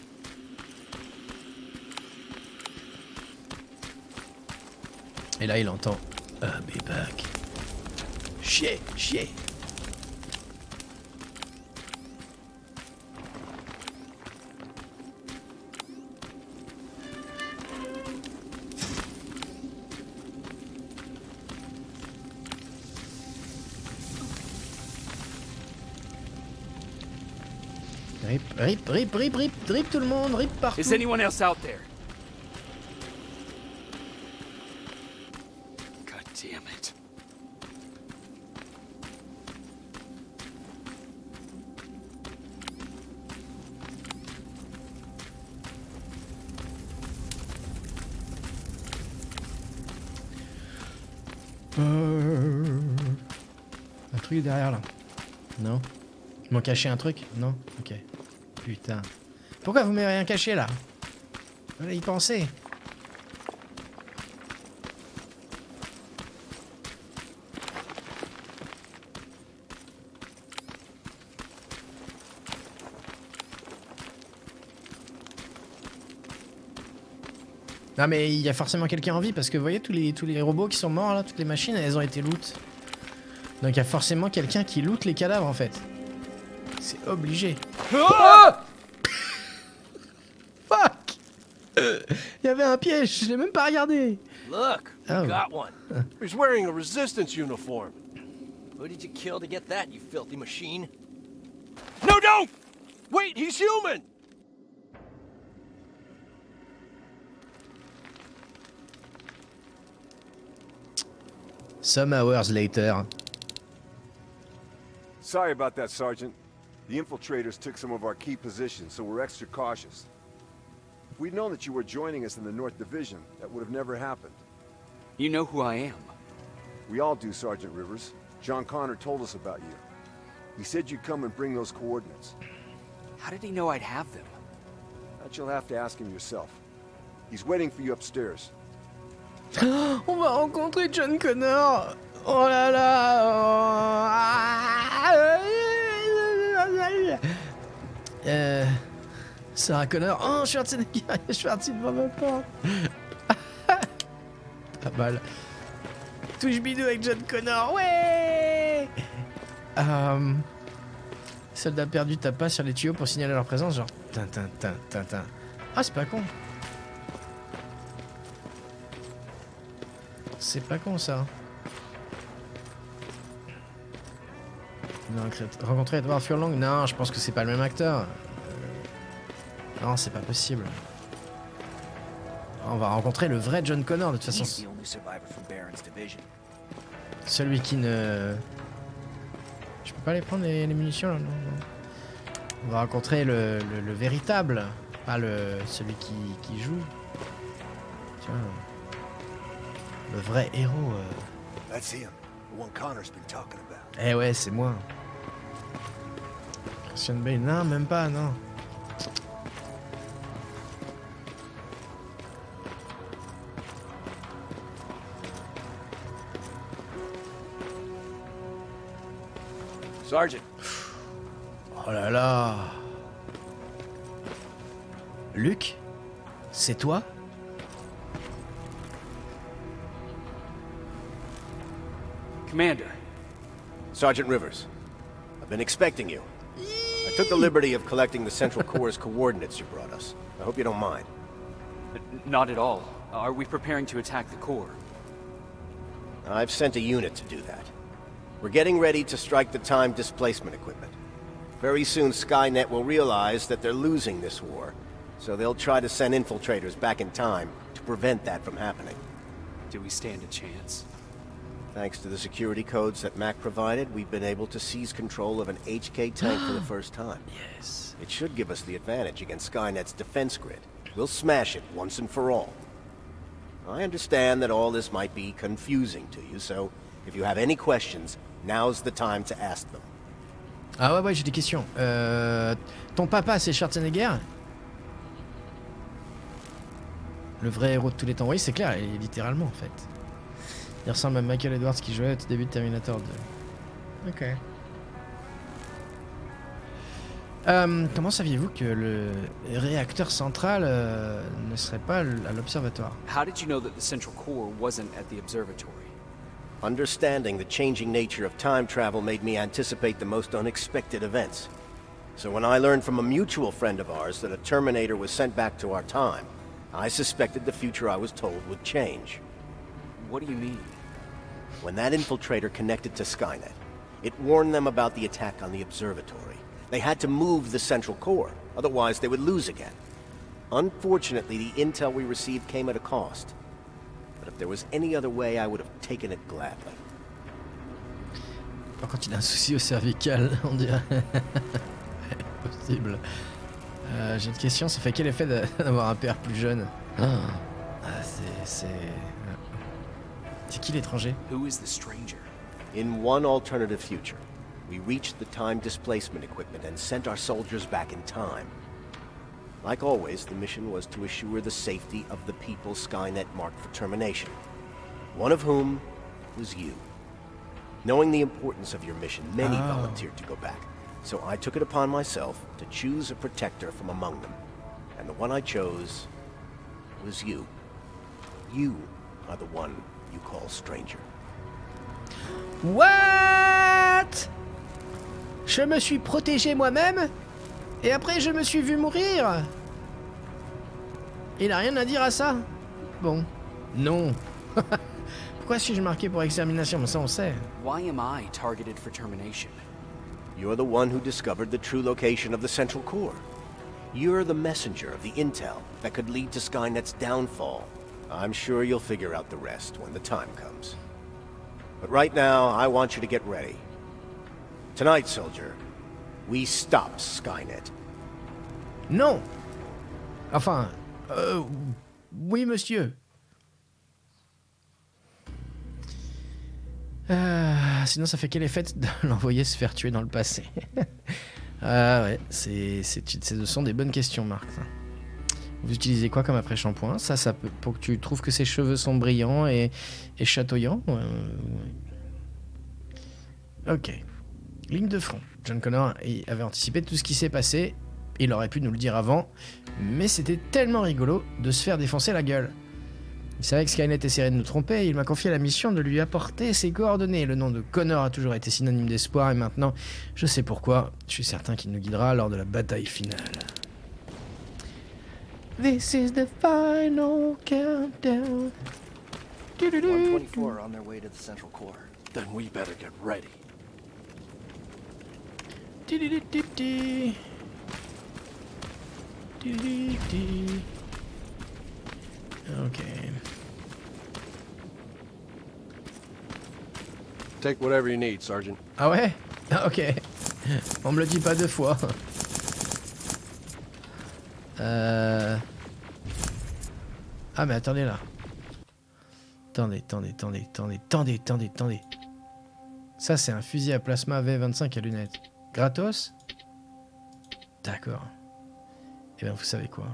Et là, il entend I'll be back. Chier, chier. Rip, rip, rip, rip, rip, rip tout le monde, rip partout. Is anyone else out there? God damn it. Euh... Un truc derrière là. Non. Ils m'ont caché un truc? Non? Ok. Putain. Pourquoi vous m'avez rien caché là? Fallait y penser. Non mais il y a forcément quelqu'un en vie parce que vous voyez tous les, tous les robots qui sont morts là, toutes les machines elles ont été loot. Donc il y a forcément quelqu'un qui loot les cadavres en fait. C'est obligé. Oh fuck. Il y avait un piège, je l'ai même pas regardé. Look, we Oh. got one. He's wearing a resistance uniform. Who did you kill to get that, you filthy machine? No, don't! Wait, he's human! Some hours later. Sorry about that, Sergeant. The infiltrators took some of our key positions, so we're extra cautious. If we'd known that you were joining us in the North Division, that would have never happened. You know who I am. We all do, Sergeant Rivers. John Connor told us about you. He said you'd come and bring those coordinates. How did he know I'd have them? That you'll have to ask him yourself. He's waiting for you upstairs. On va rencontrer John Connor. Oh là là. Euh... Sarah Connor. Oh, Schwarzenegger. Schwarzenegger devant ma porte. Pas mal. Touche bidou avec John Connor. Ouais. Euh... Soldat perdu tape pas sur les tuyaux pour signaler leur présence. Genre. Tintin, tintin, tintin. Ah, c'est pas con. C'est pas con ça. Rencontrer Edward Furlong? Non, je pense que c'est pas le même acteur. Euh... Non, c'est pas possible. On va rencontrer le vrai John Connor de toute façon. Celui qui ne... Je peux pas les prendre les, les munitions là, non, non. On va rencontrer le, le, le véritable, pas le celui qui, qui joue. Tiens. Le vrai héros. Euh... That's him, the one Connor's been talking about. Eh ouais, c'est moi. Christian Bale, non, même pas, non. Sergeant. Oh là là. Luke? C'est toi? Commander. Sergeant Rivers. I've been expecting you. I took the liberty of collecting the Central Corps' coordinates you brought us. I hope you don't mind. Not at all. Are we preparing to attack the Corps? I've sent a unit to do that. We're getting ready to strike the time displacement equipment. Very soon Skynet will realize that they're losing this war, so they'll try to send infiltrators back in time to prevent that from happening. Do we stand a chance? Thanks to the security codes that Mac provided, we've been able to seize control of an H K tank for the first time. Yes. It should give us the advantage against Skynet's defense grid. We'll smash it once and for all. I understand that all this might be confusing to you, so if you have any questions, now's the time to ask them. Ah ouais, ouais, j'ai des questions. Euh, ton papa, c'est Schwarzenegger? Le vrai héros de tous les temps. Oui, c'est clair, il est littéralement en fait. Il ressemble à Michael Edwards qui jouait au début de Terminator deux. Ok. Euh, comment saviez-vous que le réacteur central euh, ne serait pas à l'observatoire? How did you know that the Central Core wasn't at the observatory? Understanding the changing nature of time travel made me anticipate the most unexpected events. So when I learned from a mutual friend of ours that a Terminator was sent back to our time, I suspected the future I was told would change. What do you mean? When that infiltrator connected to Skynet, it warned them about the attack on the observatory. They had to move the Central Core, otherwise they would lose again. Unfortunately, the intel we received came at a cost. But if there was any other way, I would have taken it gladly. Par contre, il a un souci au cervical, on dirait. Possible. Euh, J'ai une question, ça fait quel effet d'avoir un père plus jeune? Ah, c'est... C'est qui l'étranger? Who is the stranger? In one alternative future, we reached the time displacement equipment and sent our soldiers back in time. Like always, the mission was to assure the safety of the people Skynet marked for termination. One of whom was you. Knowing the importance of your mission, many oh. volunteered to go back. So I took it upon myself to choose a protector from among them. And the one I chose was you. You are the one you call stranger. What? Je me suis protégé moi-même et après je me suis vu mourir. Il a rien à dire à ça? Bon, non. Pourquoi suis-je marqué pour extermination? Mais ça on sait. Why am I targeted for termination? You're the one who discovered the true location of the Central Core. You're the messenger of the intel that could lead to Skynet's downfall. I'm sure you'll figure out the rest when the time comes. But right now, I want you to get ready. Tonight, soldier, we stop Skynet. Non. Enfin, euh, oui, monsieur. Euh, sinon, ça fait quel effet de l'envoyer se faire tuer dans le passé? Ah ouais, c'est, c'est, ce sont des bonnes questions, Marc. Vous utilisez quoi comme après-shampoing? Ça, ça peut, pour que tu trouves que ses cheveux sont brillants et, et chatoyants. Euh, ok. Ligne de front. John Connor avait anticipé tout ce qui s'est passé. Il aurait pu nous le dire avant, mais c'était tellement rigolo de se faire défoncer la gueule. Il savait que Skynet essaierait de nous tromper et il m'a confié la mission de lui apporter ses coordonnées. Le nom de Connor a toujours été synonyme d'espoir et maintenant, je sais pourquoi. Je suis certain qu'il nous guidera lors de la bataille finale. This is the final countdown. one twenty-four are on their way to the Central Core. Then we better get ready. Ok. Take whatever you need, Sergeant. Ah ouais? Ok. On me le dit pas deux fois. Euh... Ah mais attendez là. Attendez, attendez, attendez, attendez, attendez, attendez, attendez. Ça c'est un fusil à plasma V vingt-cinq à lunettes. Gratos? D'accord. Et bien vous savez quoi?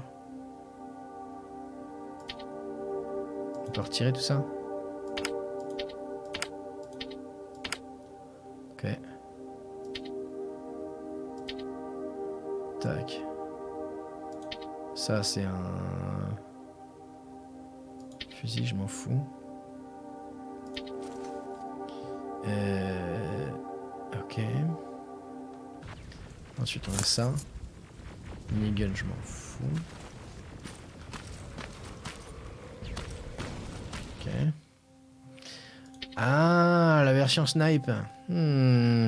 On peut retirer tout ça? Ok. Tac. Ça c'est un fusil, je m'en fous. Euh... Ok. Ensuite on a ça. Minigun, je m'en fous. Ok. Ah, la version snipe. Hmm.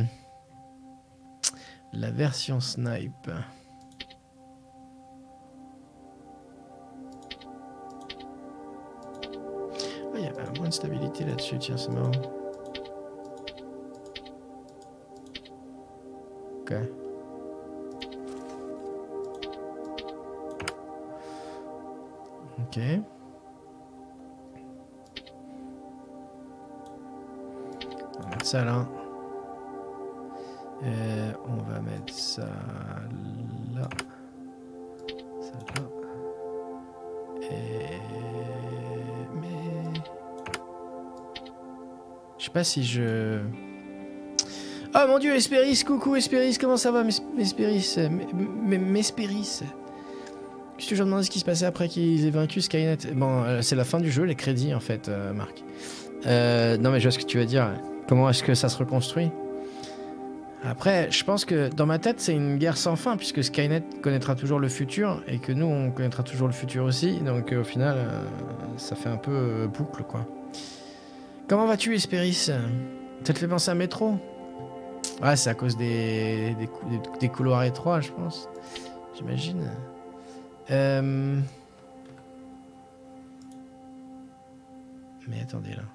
La version snipe. Il y a moins de stabilité là-dessus, tiens, c'est marrant. Ok. Ok. On va mettre ça là. Et on va mettre ça là. Ça là. Et... Mais... Je sais pas si je... Oh mon dieu, Hespéris, coucou Hespéris, comment ça va Hespéris? Hespéris. Je te demandé ce qui se passait après qu'ils aient vaincu Skynet. Bon, euh, c'est la fin du jeu, les crédits en fait, euh, Marc. Euh, non mais je vois ce que tu veux dire. Comment est-ce que ça se reconstruit? Après, je pense que dans ma tête, c'est une guerre sans fin, puisque Skynet connaîtra toujours le futur, et que nous, on connaîtra toujours le futur aussi. Donc euh, au final, euh, ça fait un peu euh, boucle, quoi. Comment vas-tu, Hespéris? Ça te fait penser à Métro? Ouais, c'est à cause des, des, des, des couloirs étroits, je pense. J'imagine. Euh... Mais attendez, là.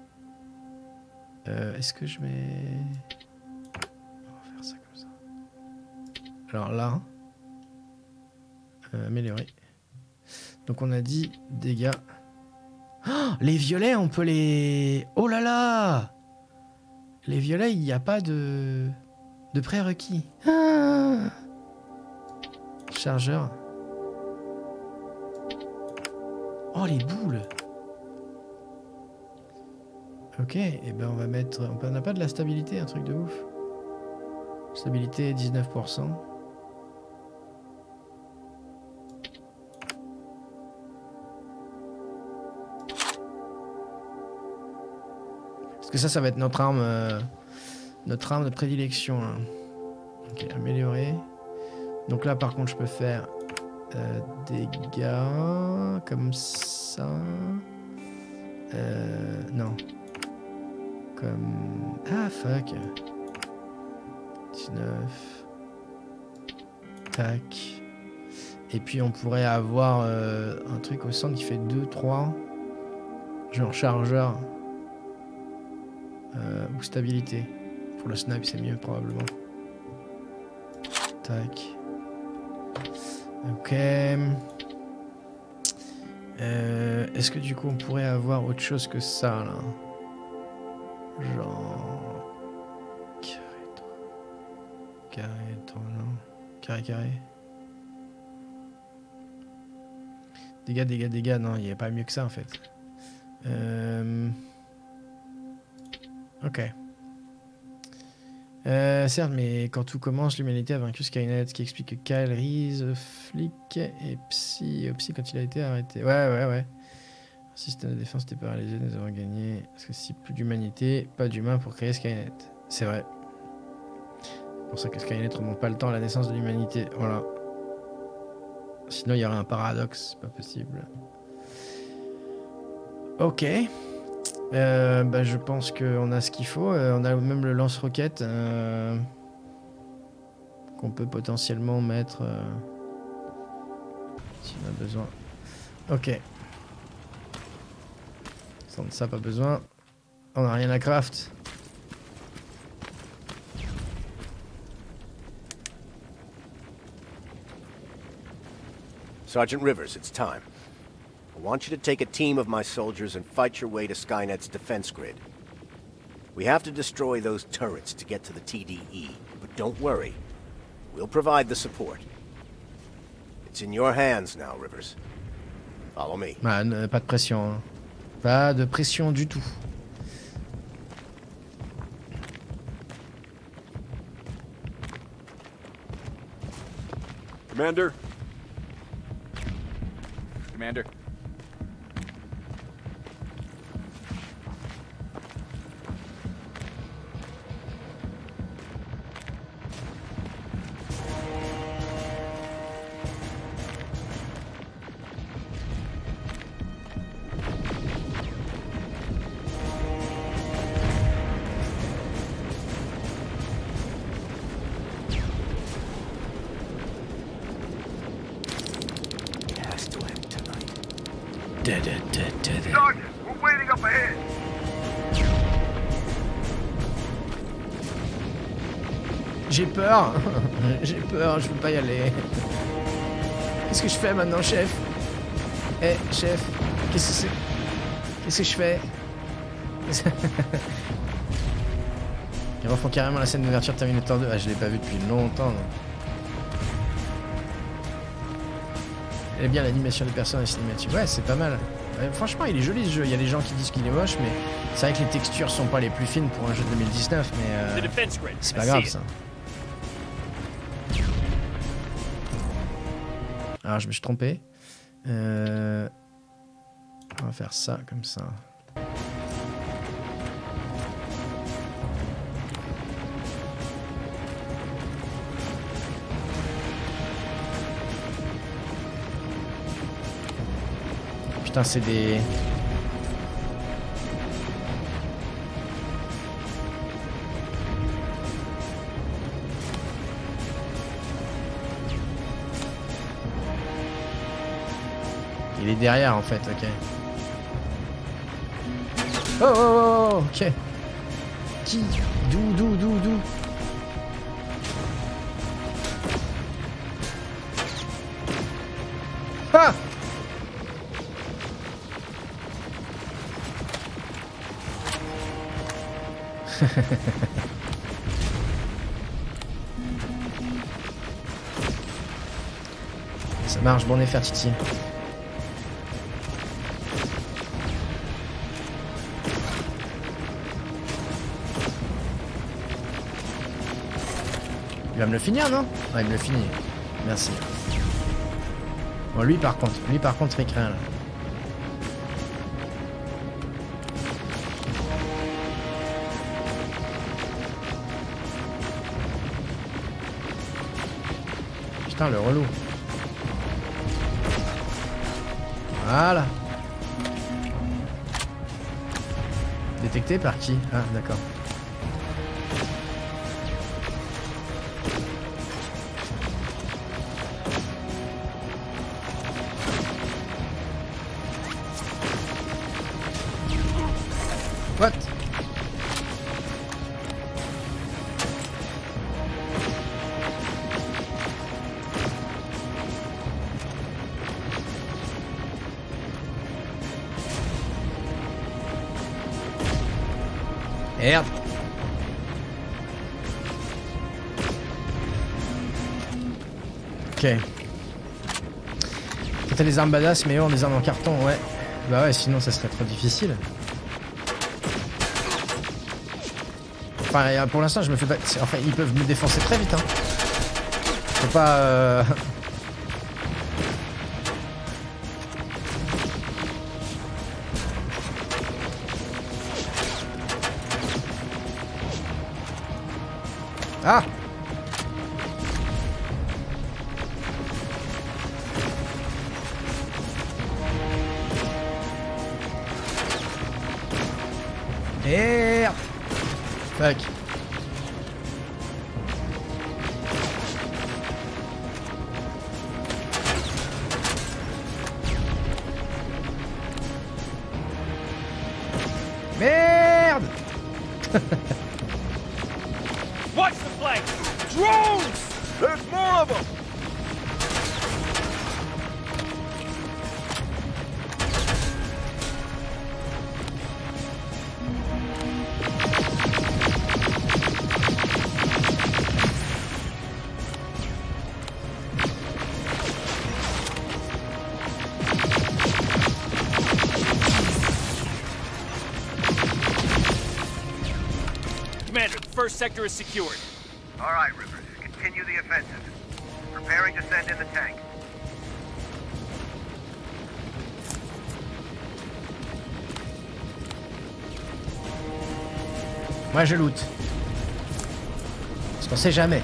Euh, Est-ce que je mets... On va faire ça comme ça. Alors là... Euh, améliorer. Donc on a dit dégâts. Oh, les violets, on peut les... Oh là là! Les violets, il n'y a pas de... de prérequis. Ah, chargeur. Oh, les boules. Ok, et eh ben on va mettre... On n'a pas de la stabilité, un truc de ouf. Stabilité dix-neuf pour cent. Parce que ça, ça va être notre arme... Euh, notre arme de prédilection. Là. Ok, améliorer. Donc là, par contre, je peux faire... Euh, dégâts... Comme ça... Euh... Non. Comme... Ah, fuck. dix-neuf. Tac. Et puis on pourrait avoir euh, un truc au centre qui fait deux, trois. Genre chargeur. Euh, ou stabilité. Pour le snipe, c'est mieux probablement. Tac. Ok. Euh, Est-ce que du coup on pourrait avoir autre chose que ça là? Genre... Carré, carré, non. Carré, carré. Dégâts, dégâts, dégâts. Non, il n'y a pas mieux que ça en fait. Euh... Ok. Euh, certes, mais quand tout commence, l'humanité a vaincu Skynet, ce qui explique que Kyle Reese, flic et Psy, Psy quand il a été arrêté. Ouais, ouais, ouais. Le système de défense était paralysé, nous avons gagné. Parce que si plus d'humanité, pas d'humains pour créer Skynet. C'est vrai. C'est pour ça que Skynet ne remonte pas le temps à la naissance de l'humanité. Voilà. Sinon, il y aurait un paradoxe. C'est pas possible. Ok. Euh, bah, je pense qu'on a ce qu'il faut. Euh, on a même le lance-roquette euh, qu'on peut potentiellement mettre euh, si on a besoin. Ok. Sans ça, pas besoin. On n'a rien à craft. Sergeant Rivers, it's time. I want you to take a team of my soldiers and fight your way to Skynet's defense grid. We have to destroy those turrets to get to the T D E, but don't worry. We'll provide the support. It's in your hands now, Rivers. Follow me. Ah, ne, pas de pression. Hein. Pas de pression du tout. Commander? Commander? Sergeant, we're waiting up ahead. J'ai peur. J'ai peur, je veux pas y aller. Qu'est-ce que je fais maintenant, chef? Eh, hey, chef, qu'est-ce que c'est? Qu'est-ce que je fais? Ils refont carrément la scène d'ouverture de Terminator deux. Ah, je l'ai pas vu depuis longtemps. Non. Elle est bien l'animation des personnages cinématiques. Ouais, c'est pas mal. Ouais, franchement, il est joli ce jeu. Il y a des gens qui disent qu'il est moche, mais c'est vrai que les textures sont pas les plus fines pour un jeu de deux mille dix-neuf, mais euh, c'est pas grave ça. Alors, je me suis trompé. Euh... On va faire ça comme ça. Putain, c'est des... Il est derrière en fait, ok. Oh, oh, oh, oh, ok. Qui? D'où, d'où, d'où, d'où? Ah! Ça marche, bon Nefertiti. Il va me le finir, non? Ouais, il me le finit. Merci. Bon, lui par contre, lui par contre, il craint là. Putain, le relou. Voilà. Détecté par qui? Ah, d'accord. What? Merde. Ok. T'as les armes badass, mais on des armes en carton, ouais. Bah ouais, sinon ça serait trop difficile. Enfin, pour l'instant, je me fais pas... Enfin, ils peuvent me défoncer très vite, hein. Faut pas... Euh... Ah! Merde! Fuck. Merde! Watch the flank! Drones! There's more of them! Commander, the first sector is secured. All right, Rivers. Continue the offensive. Preparing to send in the tank. Moi je loot. Parce qu'on sait jamais.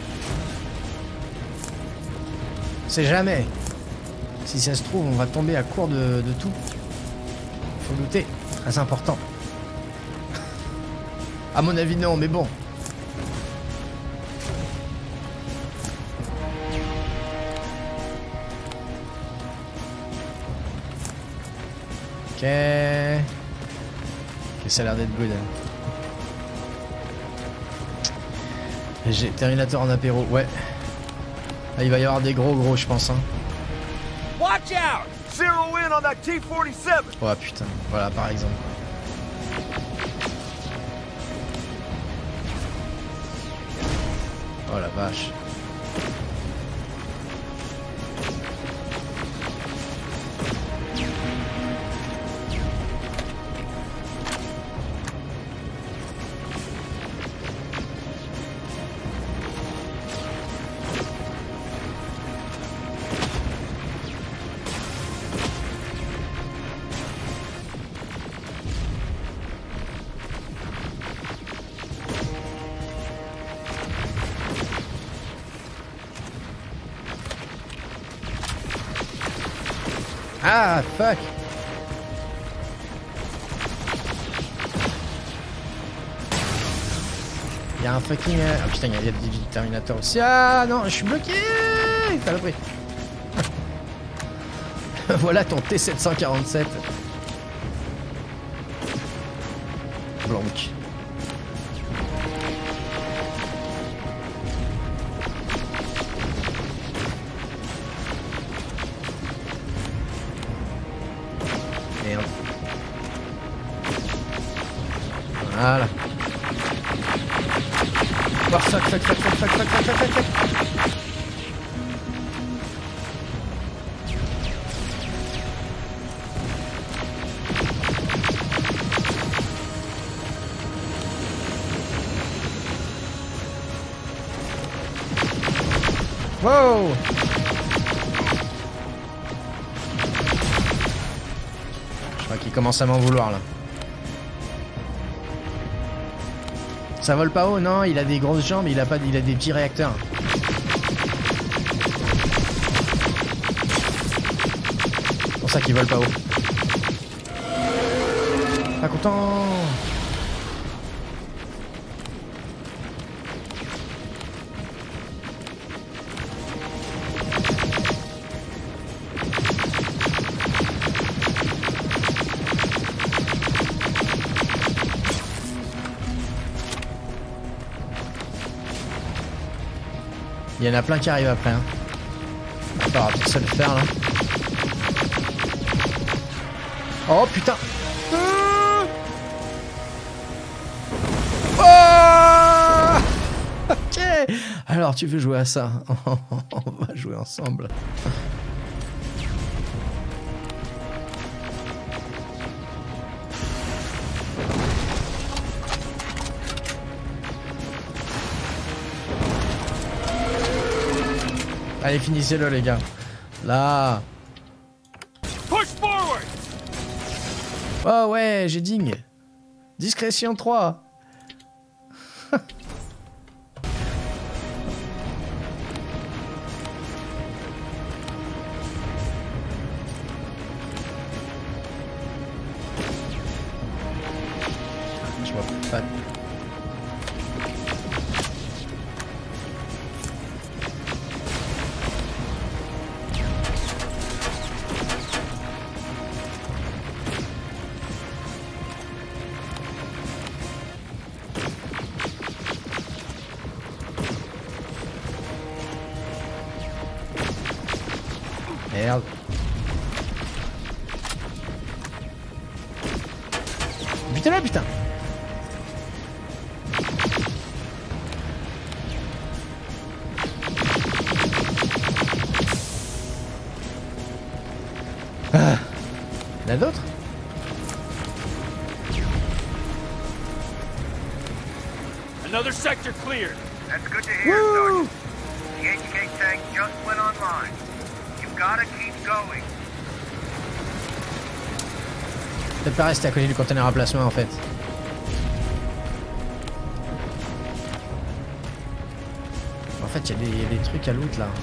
On sait jamais. Si ça se trouve, on va tomber à court de, de tout. Faut looter. Très important. À mon avis, non, mais bon. Ok. Ok, ça a l'air d'être good. J'ai Terminator en apéro, ouais. Là, il va y avoir des gros gros, je pense. Hein. Watch out! Zero in on that T forty-seven. Oh putain, voilà par exemple. Oh la vache. Ah, fuck. Il y a un fucking... Ah putain, il y a des Terminators aussi. Ah non, je suis bloqué. T'as le prix. Voilà ton T sept cent quarante-sept. Blanc. Voilà. Oh, fuck, fuck, fuck, fuck, fuck, fuck, fuck, fuck, fuck. Wow. Je crois qu'il commence à m'en vouloir là. Ça vole pas haut, non, il a des grosses jambes, il a pas, il a des petits réacteurs. C'est pour ça qu'il vole pas haut. Pas content. Il y en a plein qui arrivent après. Hein. On va peut-être ça le faire là. Oh putain. Oh ok. Alors tu veux jouer à ça? On va jouer ensemble. Allez, finissez-le, les gars. Là. Push forward. Oh ouais, j'ai ding. Discrétion trois. Je vois pas. Merde. Putain là, putain. Ah. Il y en a d'autres? Another sector cleared. That's good to hear, Sergeant. The H K tank just went online. You've gotta keep going. Peut-être pas rester à côté du conteneur à placement en fait. En fait, il y a des, des trucs à loot là.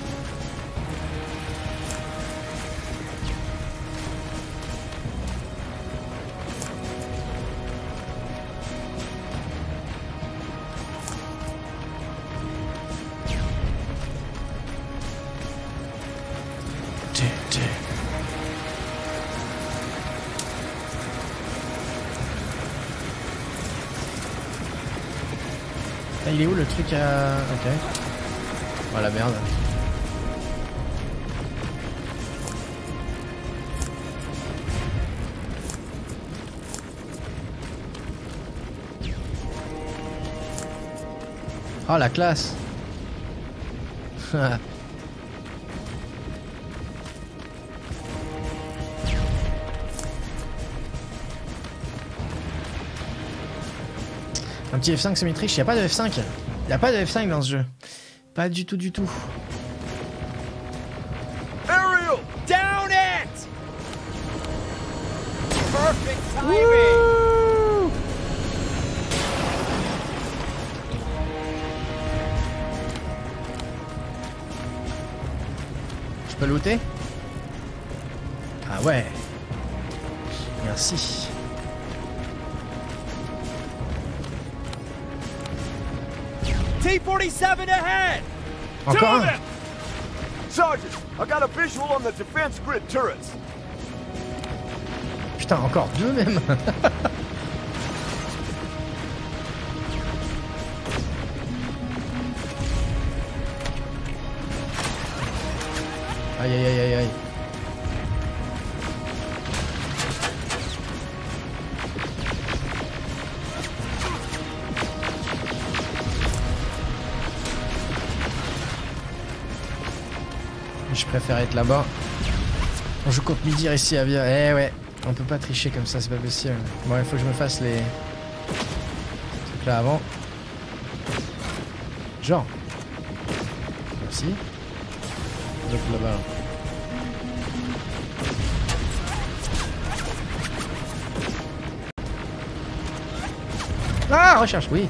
Il est où le truc à... Ok. Oh la merde. Oh la classe. Un petit F cinq semi-triche, il n'y a pas de F cinq. Il n'y a pas de F cinq dans ce jeu. Pas du tout, du tout. Ariel, down it! Perfect timing! Je peux looter? Ah ouais. Merci. T forty-seven ahead! Encore un. Sergeant, I got a visual on the defense grid turrets. Putain, encore deux même. Aïe aïe aïe aïe aïe. Je préfère être là-bas. On joue contre Midir ici à Via. Eh ouais, on peut pas tricher comme ça, c'est pas possible. Bon, il faut que je me fasse les trucs là avant. Genre. Merci. Donc là-bas. Ah, recherche, oui.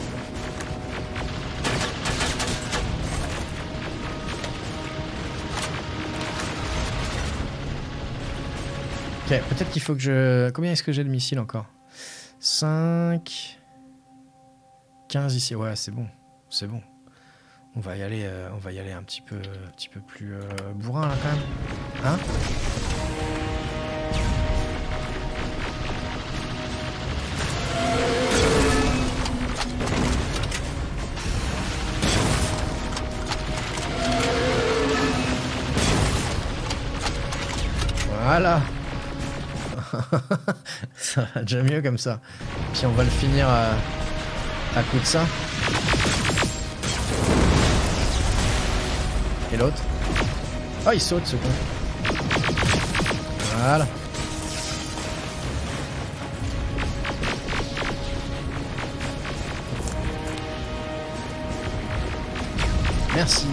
Ok, peut-être qu'il faut que je... Combien est-ce que j'ai de missiles encore? cinq... quinze ici, ouais, c'est bon. C'est bon. On va y aller, euh, on va y aller un petit peu, un petit peu plus euh, bourrin là quand même. Hein? Voilà. Ça va déjà mieux comme ça. Puis on va le finir à, à coup de ça. Et l'autre? Oh, il saute ce con. Voilà. Merci.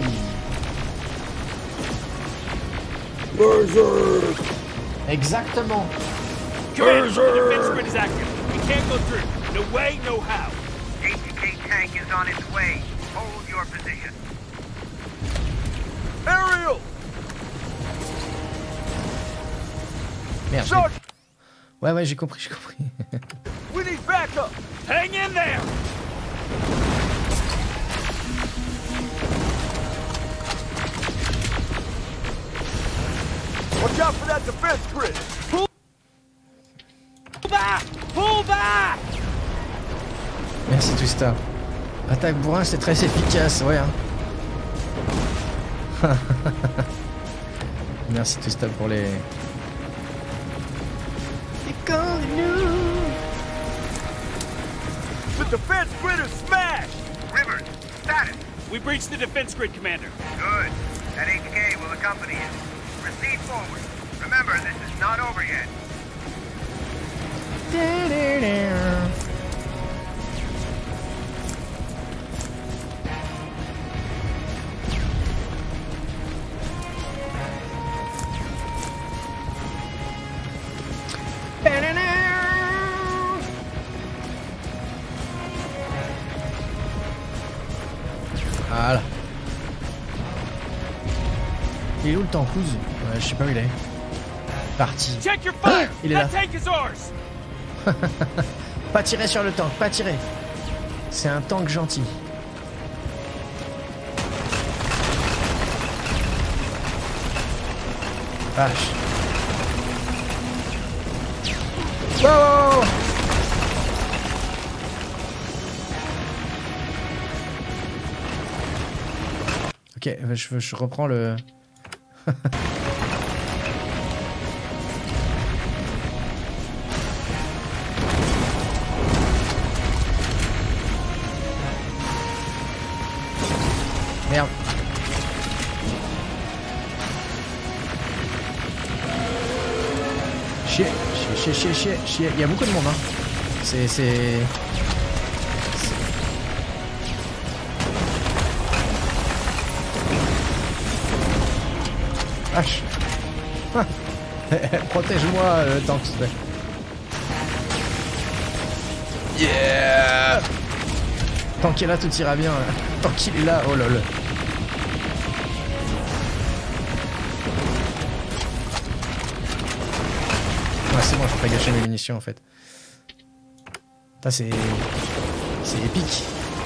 Berserk! Exactement. Commander, the defense grid is active. We can't go through. No way, no how. A T K tank is on its way. Hold your position. Ariel! Merde. Sergeant! Ouais, ouais, j'ai compris, j'ai compris. We need backup. Hang in there. Watch out for that defense grid. Pull back! Pull back! Merci Twista. Attaque bourrin, c'est très efficace, ouais. Hein. Merci Twista pour les... The defense grid is smashed! Rivers, status. We breached the defense grid, Commander. Good. That H K will accompany you. Proceed forward. Remember, this is not over yet. Voilà. Il est où le Tankouz? Ouais, je sais pas où il est. Parti. Ah, il est là. Pas tirer sur le tank, pas tirer. C'est un tank gentil. Vache. Wow. Ok, je, je reprends le... Merde. Chier, chier, chier, chier, chier. Il y a beaucoup de monde, hein. C'est... c'est... Vache. Protège-moi le tank, s'il te plaît. Yeah. Tant qu'il est là, tout ira bien. Tant qu'il est là, oh lol. Ouais, c'est bon, je vais pas gâcher mes munitions en fait. Ça c'est... c'est épique.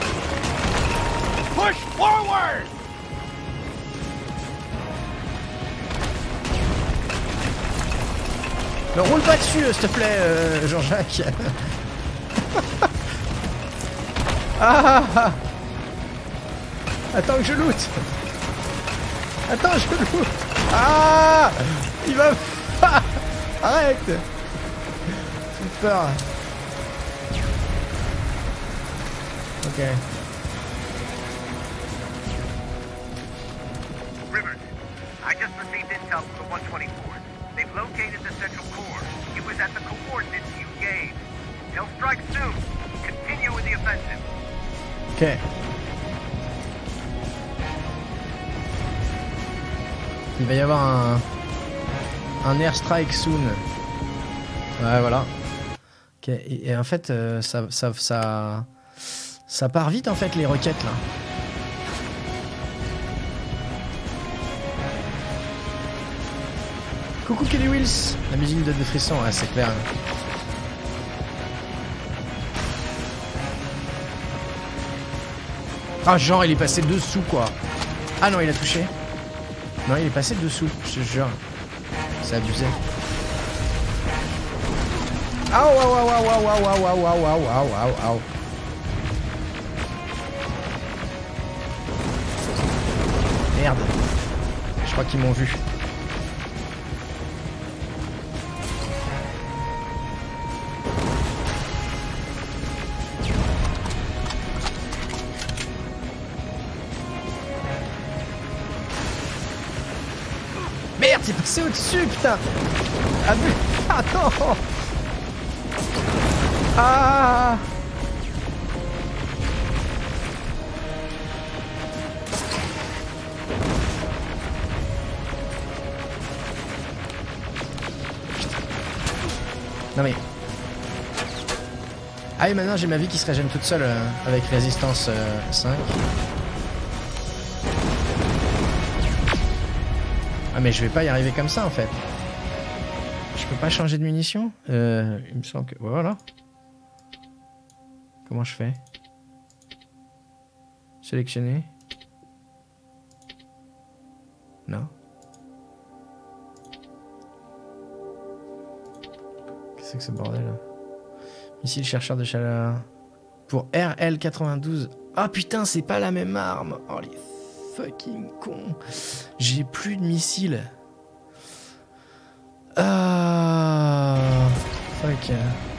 Push forward. Ne roule pas dessus, s'il te plaît, euh, Jean-Jacques. Ah, ah. Attends que je loot. Attends, je loot. Ah, il va... Arrête. J'ai peur. Ok. Rivers, I just received intel from the one twenty-four. They've located the central core. It was at the coordinates you gave. They'll strike soon. Continue with the offensive. Ok. Il va y avoir un... un airstrike soon. Ouais, voilà. Ok, et, et en fait, euh, ça, ça, ça... ça part vite, en fait, les roquettes, là. Coucou Kelly Wills. La musique de, de frisson, ouais, c'est clair. Ah, genre, il est passé dessous, quoi. Ah non, il a touché. Non, il est passé dessous, je te jure. C'est abusé. Aouh, aouh, aouh, aouh, aouh, aouh, aouh, aouh, aouh, aouh, aouh, aouh. Merde. Je crois qu'ils m'ont vu. Merde, c'est passé au-dessus, putain. Ah, ah non. Ah. Non mais... Ah et maintenant j'ai ma vie qui se régène toute seule euh, avec résistance euh, cinq. Ah mais je vais pas y arriver comme ça en fait. Je peux pas changer de munitions euh, il me semble que... Voilà. Comment je fais? Sélectionner. Non. Qu'est-ce que c'est ce bordel là? Missile chercheur de chaleur. Pour R L quatre-vingt-douze. Ah putain, c'est pas la même arme. Oh les fucking cons. J'ai plus de missiles. Ah. Fuck.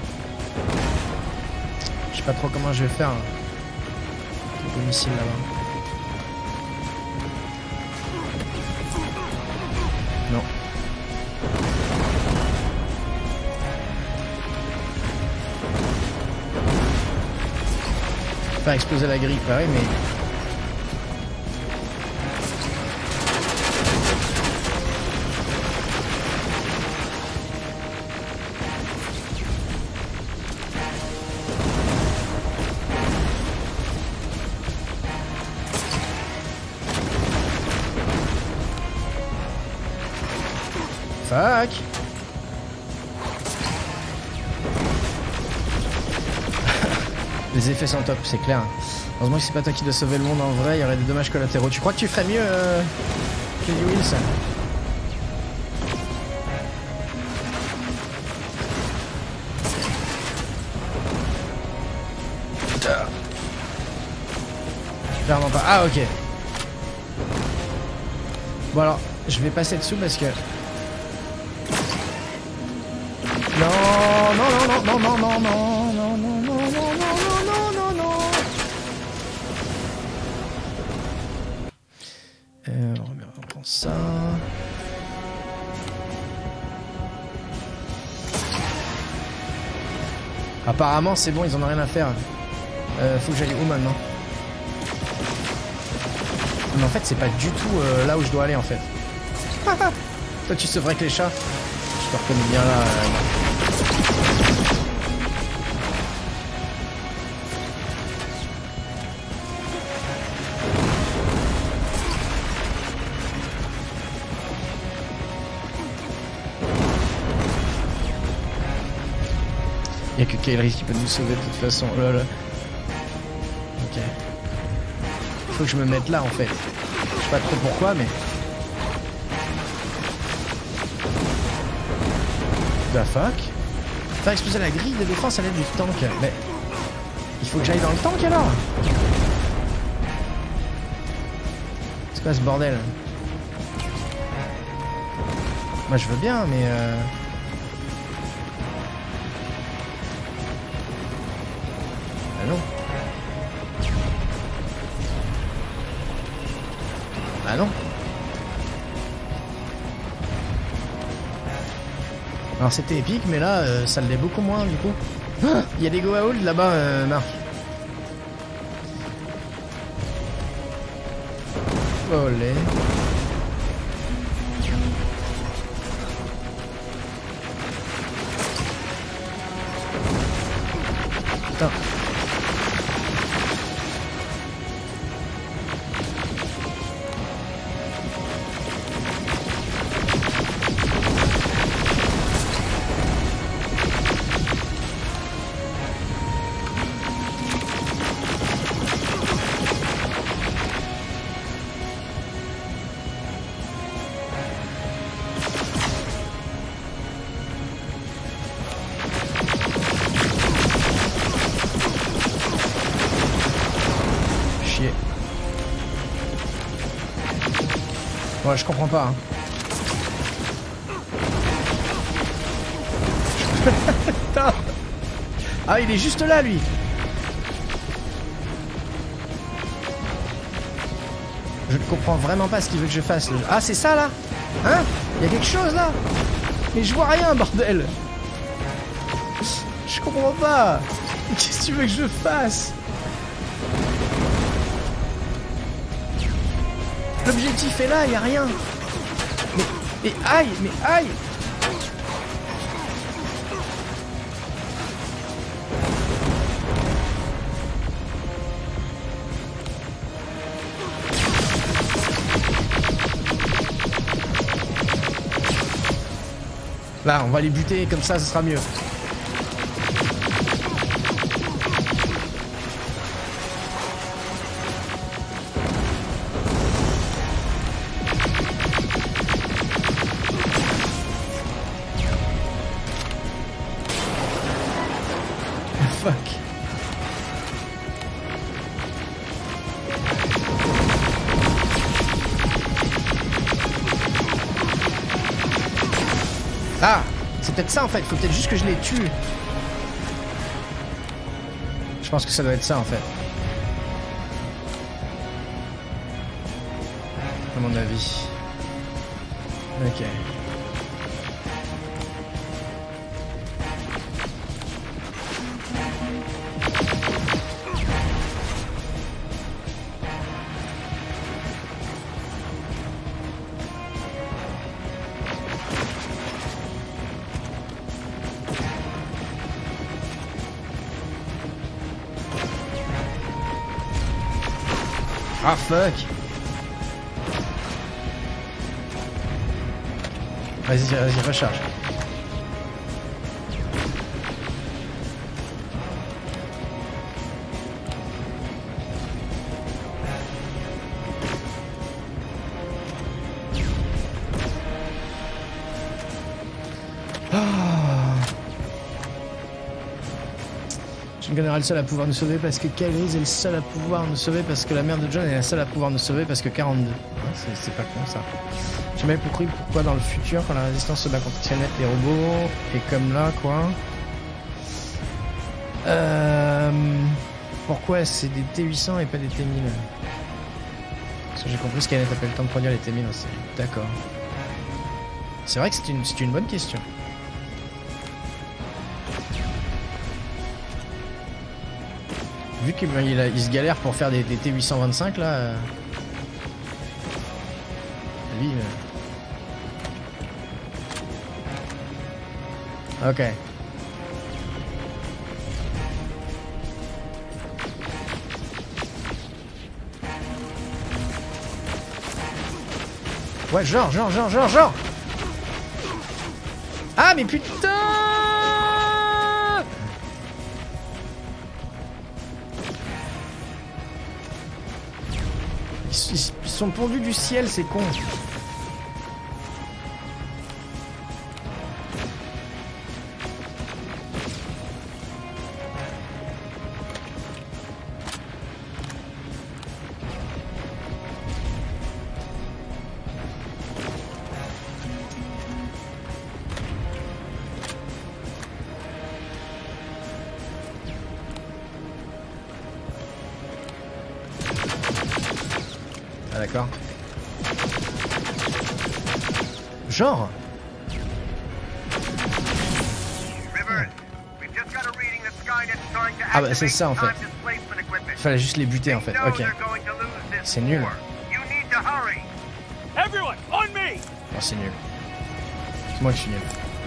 Je sais pas trop comment je vais faire. Le missile là-bas. Non. Faire exploser la grille, pareil, mais... Fuck. Les effets sont top, c'est clair. Heureusement que c'est pas toi qui dois sauver le monde en vrai, il y aurait des dommages collatéraux. Tu crois que tu ferais mieux euh, que Lee Wilson? Clairement pas. Ah ok. Bon alors, je vais passer dessous parce que... Non, non, non, non, non, non, non, non, non, non, non, non, non, non, non, non. Euh, on prend ça. Apparemment c'est bon, ils en ont rien à faire. Euh, faut que j'aille où maintenant? Mais en fait c'est pas du tout euh, là où je dois aller en fait. Toi tu sauverais que les chats. Je te reconnais bien là. Euh... Il n'y a que Kael'Thas qui peut nous sauver de toute façon. Oh là là. Ok. Faut que je me mette là en fait. Je sais pas trop pourquoi mais... The fuck? Faire exploser la grille de défense à l'aide du tank. Mais... Il faut que j'aille dans le tank alors? C'est quoi ce bordel? Moi je veux bien mais... Euh... Ah non. Ah non. Alors c'était épique mais là euh, ça l'est beaucoup moins du coup. Ah, il y a des Goa'uld là-bas euh, Marc. Olé. Putain. Ouais, je comprends pas. Hein. Ah, il est juste là, lui. Je ne comprends vraiment pas ce qu'il veut que je fasse. Ah, c'est ça, là? Hein? Il y a quelque chose, là? Mais je vois rien, bordel. Je comprends pas. Qu'est-ce que tu veux que je fasse? L'objectif est là, il n'y a rien. Mais, mais aïe, mais aïe. Là, on va les buter, comme ça, ce sera mieux. Ah, c'est peut-être ça en fait, faut peut-être juste que je les tue. Je pense que ça doit être ça en fait. À mon avis. Ok. Ah fuck. Vas-y, vas-y, recharge. Gunner est le seul à pouvoir nous sauver parce que Kyle est le seul à pouvoir nous sauver parce que la mère de John est la seule à pouvoir nous sauver parce que quarante-deux. Ouais, c'est pas con ça. J'ai jamais compris pourquoi dans le futur, quand la résistance se bat contre Skynet, les robots, et comme là quoi. Euh, pourquoi c'est des T huit cents et pas des T mille? Parce que j'ai compris Skynet a pas le temps de produire les T mille aussi. D'accord. C'est vrai que c'est une, c'est une bonne question. Vu qu'il il, il se galère pour faire des, des T huit cent vingt-cinq là, euh... lui. Euh... Ok. Ouais, genre, genre, genre, genre, genre. Ah mais putain! Ils sont pondus du ciel, c'est con. Ah d'accord. Genre. Ah bah c'est ça en fait. Fallait juste les buter en fait. Ok. C'est nul. Oh c'est nul. C'est moi qui suis nul.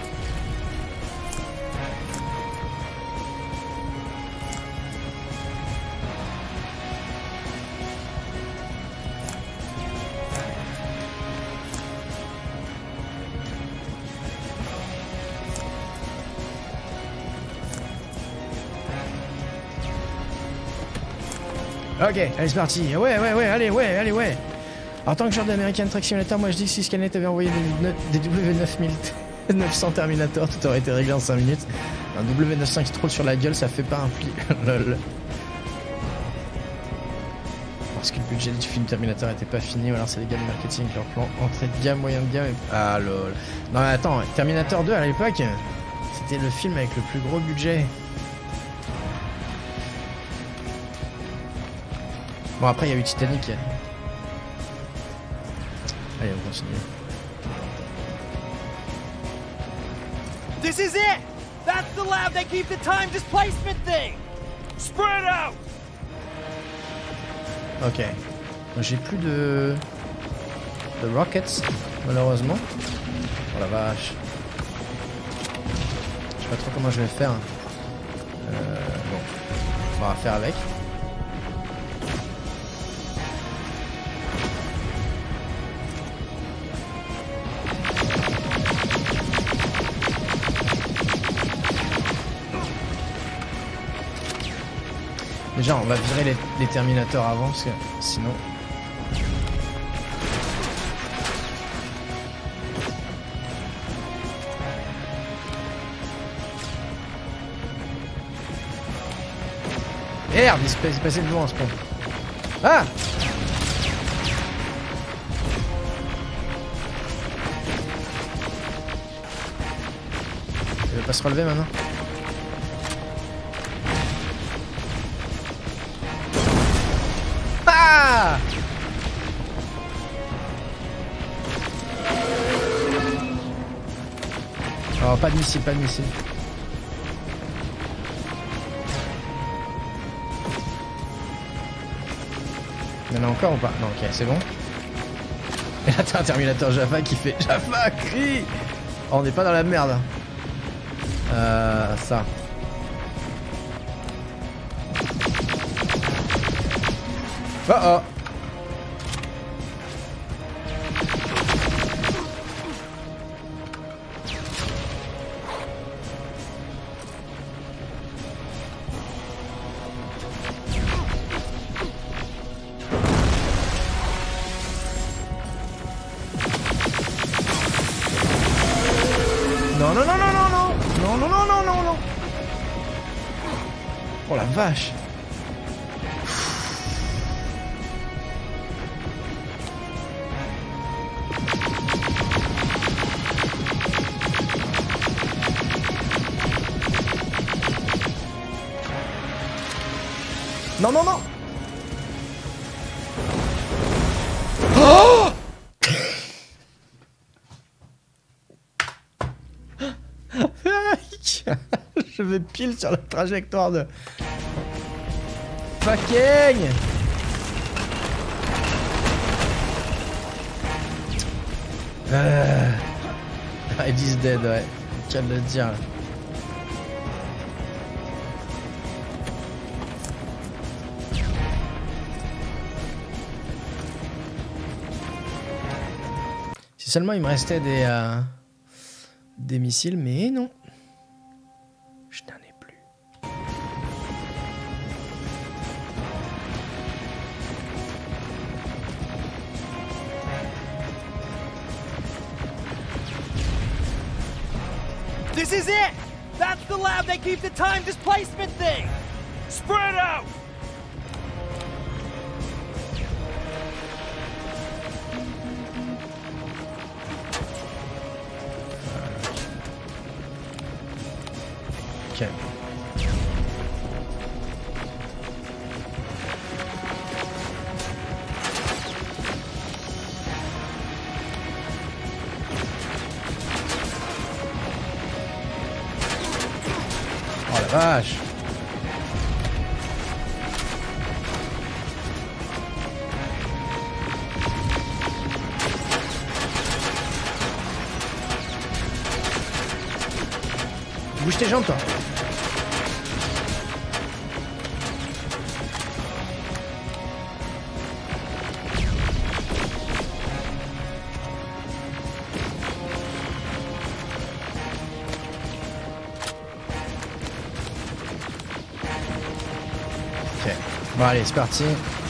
Ok, allez c'est parti. Ouais, ouais, ouais, allez, ouais, allez, ouais. En tant que genre d'American Truck Simulator, moi je dis que si Skynet avait envoyé des, des W neuf cents Terminator, tout aurait été réglé en cinq minutes. Un W neuf cents qui troll sur la gueule, ça fait pas un pli. Lol. Parce que le budget du film Terminator était pas fini, ou alors c'est les gars de marketing, leur plan entrée de gamme, moyen de gamme. Et... Ah lol. Non mais attends, Terminator deux à l'époque, c'était le film avec le plus gros budget. Bon après il y a eu Titanic. Allez on continue. This is it! That's the lab that keep the time displacement thing! Spread out! Ok. J'ai plus de... de rockets, malheureusement. Oh la vache. Je sais pas trop comment je vais faire. Euh, bon. On va faire avec. Déjà on va virer les, les Terminators avant parce que sinon... Merde, il s'est passé devant ce pont. Ah! Il veut pas se relever maintenant? Oh, pas de missile, pas de missile. Il y en a encore ou pas? Non, ok, c'est bon. Et là, t'as un Terminator Jaffa qui fait Jaffa, crie! Oh, on n'est pas dans la merde. Euh, ça. Oh oh! Non, non, non, non, non, non. Non, non, non, non, non, non. Oh la vache. Non, non, non. Oh. Je vais pile sur la trajectoire de... Fucking. Euh... Red is dead, ouais. Qu'à le dire. Là. Si seulement il me restait des... Euh... des missiles, mais non. Je n'en ai plus. This is it! That's the lab they keep the time displacement thing! Spread out! Okay. Oh la vache. Bouge tes jambes toi. Ok. Bon allez, c'est parti.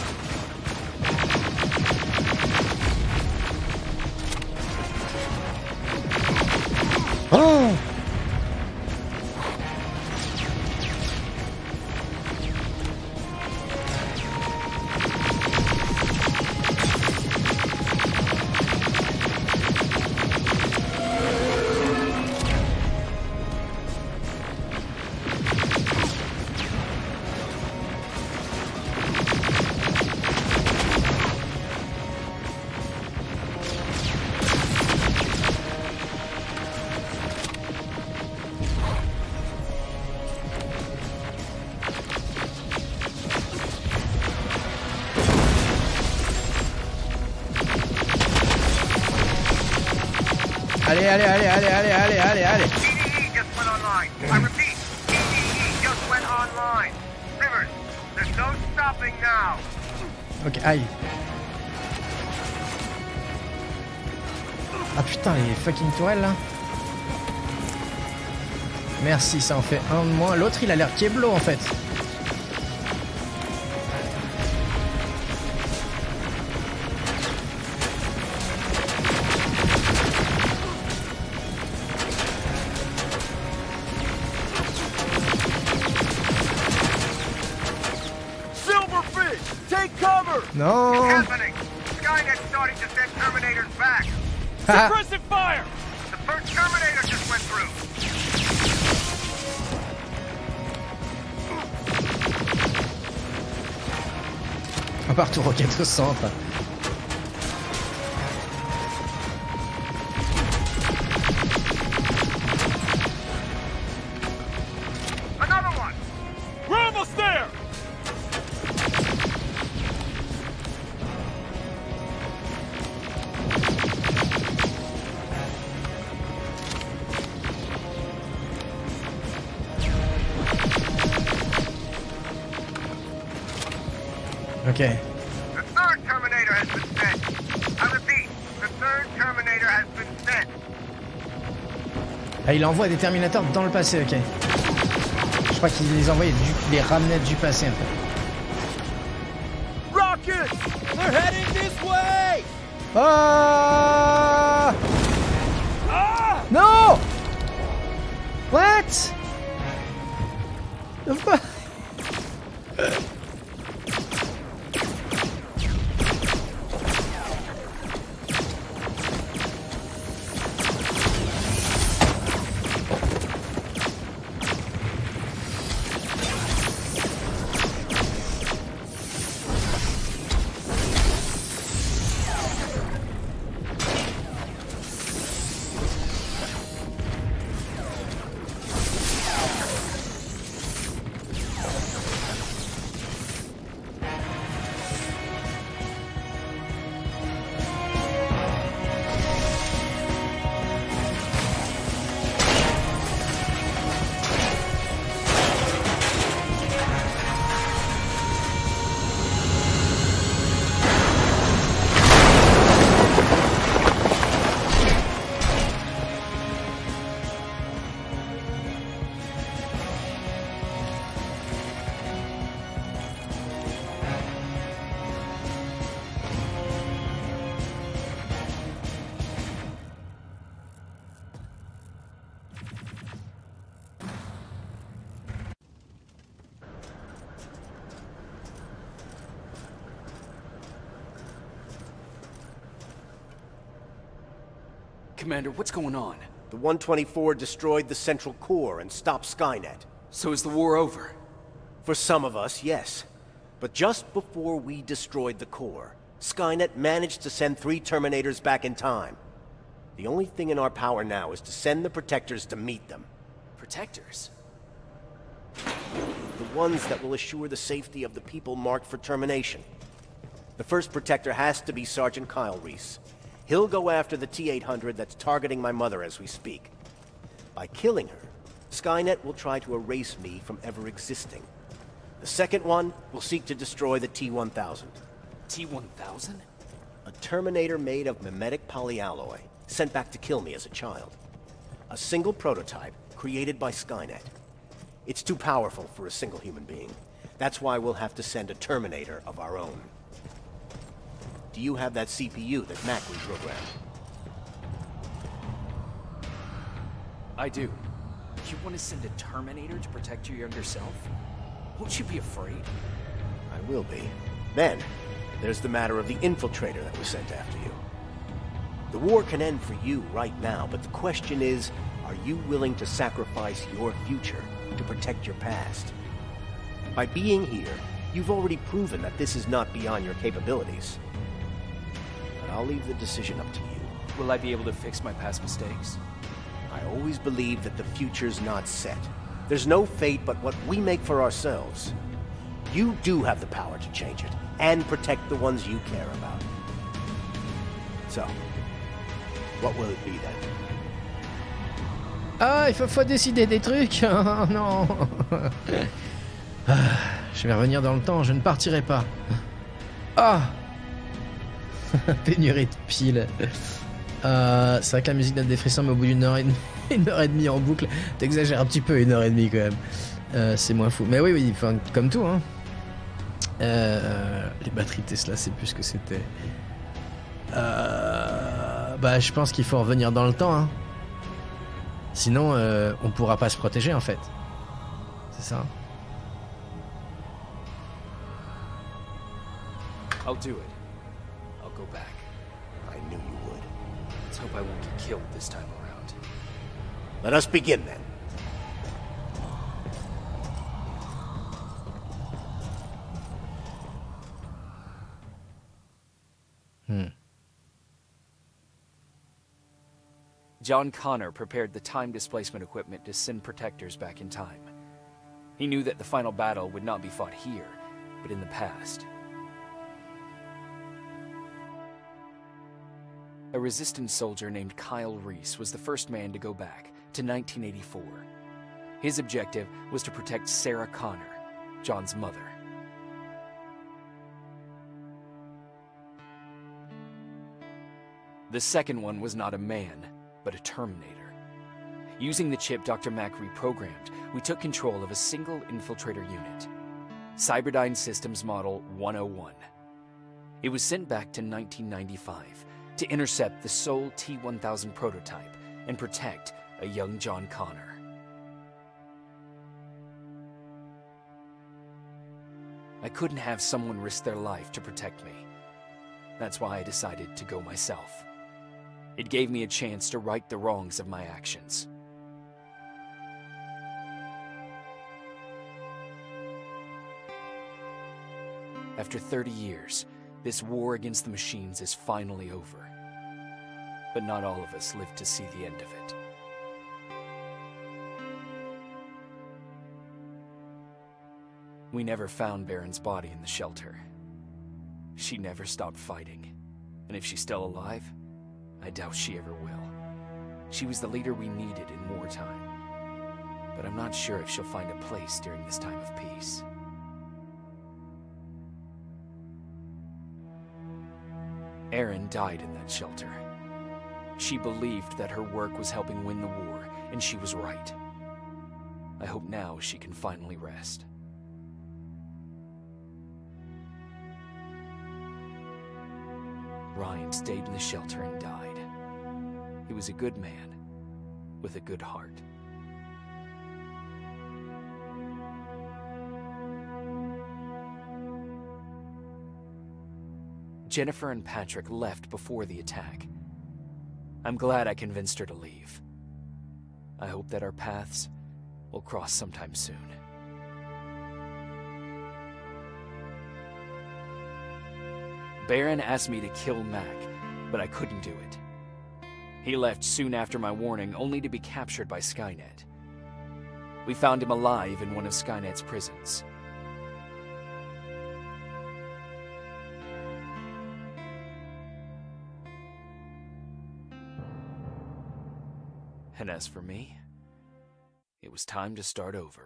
Oh! Allez, allez, allez, allez, allez, allez, allez, allez. T D E just went online. I repeat, T D E just went online. Rivers, there's no stopping now. Ok, aïe. Ah putain, les fucking tourelles là. Merci, ça en fait un de moins. L'autre, il a l'air Keblo en fait. No. It's happening. Skynet's starting to send Terminators back. Suppressive fire! The first Terminator just went through. On part tout roquette au centre. Another one. We're almost there! Ok. The third Terminator has been sent. I repeat, the third Terminator has been sent. Ah, il envoie des Terminators dans le passé, ok. Je crois qu'il les envoyait du, les ramenait du passé en fait. Rockets! They're heading this way! Ah! Ah! Non! What? The fuck? Commander, what's going on? The one twenty-four destroyed the Central Core and stopped Skynet. So is the war over? For some of us, yes. But just before we destroyed the core, Skynet managed to send three Terminators back in time. The only thing in our power now is to send the Protectors to meet them. Protectors? The ones that will assure the safety of the people marked for termination. The first Protector has to be Sergeant Kyle Reese. He'll go after the T eight hundred that's targeting my mother as we speak. By killing her, Skynet will try to erase me from ever existing. The second one will seek to destroy the T one thousand. T one thousand? A Terminator made of mimetic polyalloy, sent back to kill me as a child. A single prototype created by Skynet. It's too powerful for a single human being. That's why we'll have to send a Terminator of our own. Do you have that C P U that Mac reprogrammed? I do. You want to send a Terminator to protect your younger self? Won't you be afraid? I will be. Then, there's the matter of the infiltrator that was sent after you. The war can end for you right now, but the question is, are you willing to sacrifice your future to protect your past? By being here, you've already proven that this is not beyond your capabilities. But I'll leave the decision up to you. Will I be able to fix my past mistakes? I always believe that the future's not set. There's no fate but what we make for ourselves. You do have the power to change it, and protect the ones you care about. So, what will it be then? Ah, il faut, faut décider des trucs. Oh non. Ah, je vais revenir dans le temps, je ne partirai pas. Ah. Pénurie de piles. Euh, c'est vrai que la musique donne des frissons, mais au bout d'une heure et demie, une heure et demie en boucle, t'exagères un petit peu, une heure et demie quand même. Euh, c'est moins fou. Mais oui, oui, enfin, comme tout, hein. Euh, les batteries Tesla, c'est plus ce que c'était. Euh, bah, je pense qu'il faut revenir dans le temps, hein. Sinon, euh, on pourra pas se protéger en fait. C'est ça. I'll do it. I'll go back. I knew you would. Let's hope I won't get killed this time around. Let us begin then. Hmm. John Connor prepared the time displacement equipment to send Protectors back in time. He knew that the final battle would not be fought here, but in the past. A Resistance soldier named Kyle Reese was the first man to go back to nineteen eighty-four. His objective was to protect Sarah Connor, John's mother. The second one was not a man, but a Terminator. Using the chip Doctor Mack reprogrammed, we took control of a single infiltrator unit, Cyberdyne Systems Model one oh one. It was sent back to nineteen ninety-five to intercept the sole T one thousand prototype and protect a young John Connor. I couldn't have someone risk their life to protect me. That's why I decided to go myself. It gave me a chance to right the wrongs of my actions. After thirty years, this war against the machines is finally over. But not all of us lived to see the end of it. We never found Baron's body in the shelter. She never stopped fighting. And if she's still alive, I doubt she ever will. She was the leader we needed in wartime. But I'm not sure if she'll find a place during this time of peace. Erin died in that shelter. She believed that her work was helping win the war, and she was right. I hope now she can finally rest. Ryan stayed in the shelter and died. He was a good man, with a good heart. Jennifer and Patrick left before the attack. I'm glad I convinced her to leave. I hope that our paths will cross sometime soon. Baron asked me to kill Mac, but I couldn't do it. He left soon after my warning, only to be captured by Skynet. We found him alive in one of Skynet's prisons. And as for me, it was time to start over.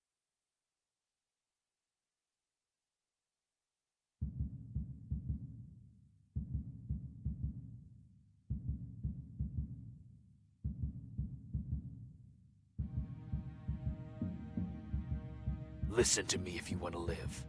Listen to me if you want to live.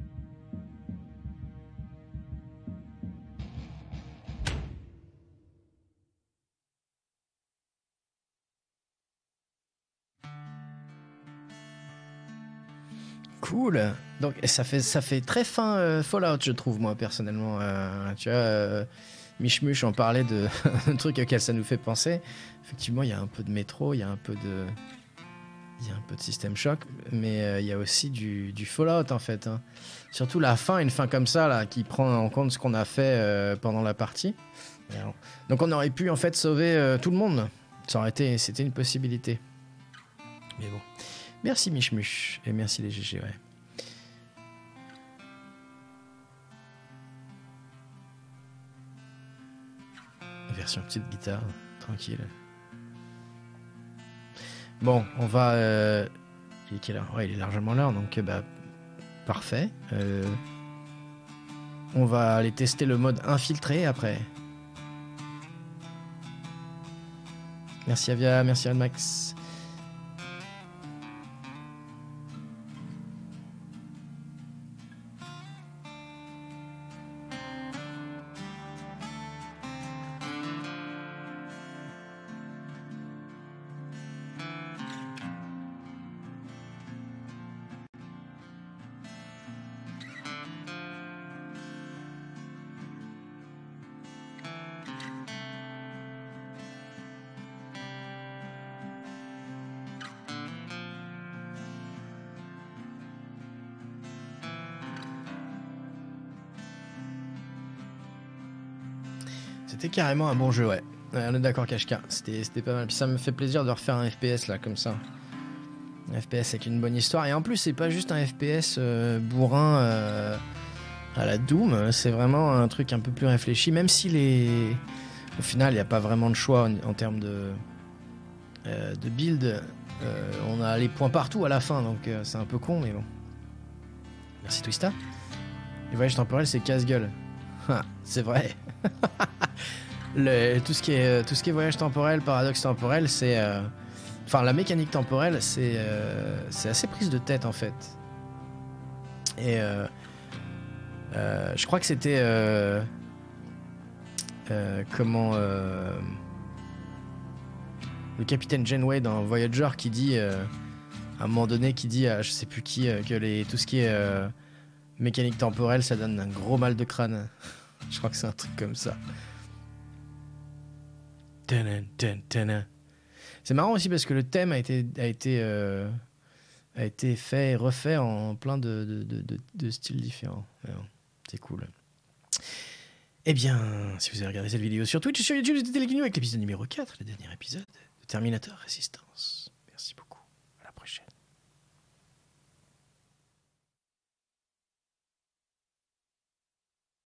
Cool. Donc ça fait ça fait très fin euh, Fallout, je trouve, moi personnellement. Euh, tu vois, euh, Michmuch en parlait de un truc auquel ça nous fait penser. Effectivement, il y a un peu de métro, il y a un peu de il y a un peu de système choc, mais euh, il y a aussi du, du Fallout en fait. Hein. Surtout la fin, une fin comme ça là, qui prend en compte ce qu'on a fait euh, pendant la partie. Alors, donc on aurait pu en fait sauver euh, tout le monde. Ça aurait été, c'était une possibilité. Mais bon. Merci Michmuch et merci les G G, ouais. Version petite guitare, tranquille. Bon, on va... Euh... Il est quelle heure ? Ouais, il est largement l'heure, donc bah, parfait. Euh... On va aller tester le mode infiltré après. Merci Avia, merci Admax. C'était carrément un bon jeu, ouais. Ouais, on est d'accord, Kashka. C'était, c'était pas mal. Puis ça me fait plaisir de refaire un F P S là, comme ça. Un F P S avec une bonne histoire. Et en plus, c'est pas juste un F P S euh, bourrin euh, à la Doom. C'est vraiment un truc un peu plus réfléchi. Même si les... au final, il n'y a pas vraiment de choix en, en termes de, euh, de build. Euh, on a les points partout à la fin, donc euh, c'est un peu con, mais bon. Merci Twista. Les voyages temporels, c'est casse-gueule. C'est vrai. Le, tout, ce qui est, tout ce qui est voyage temporel, paradoxe temporel, c'est... Euh, enfin, la mécanique temporelle, c'est euh, c'est assez prise de tête, en fait. Et euh, euh, je crois que c'était... Euh, euh, comment... Euh, le capitaine Janeway dans Voyager qui dit... Euh, à un moment donné, qui dit à je sais plus qui, euh, que les, tout ce qui est... Euh, Mécanique temporelle, ça donne un gros mal de crâne. Je crois que c'est un truc comme ça. C'est marrant aussi parce que le thème a été, a été, euh, a été fait et refait en plein de, de, de, de, de styles différents. Bon, c'est cool. Eh bien, si vous avez regardé cette vidéo sur Twitch et sur YouTube, c'était Téléguigno avec l'épisode numéro quatre, le dernier épisode de Terminator Resistance. Merci beaucoup.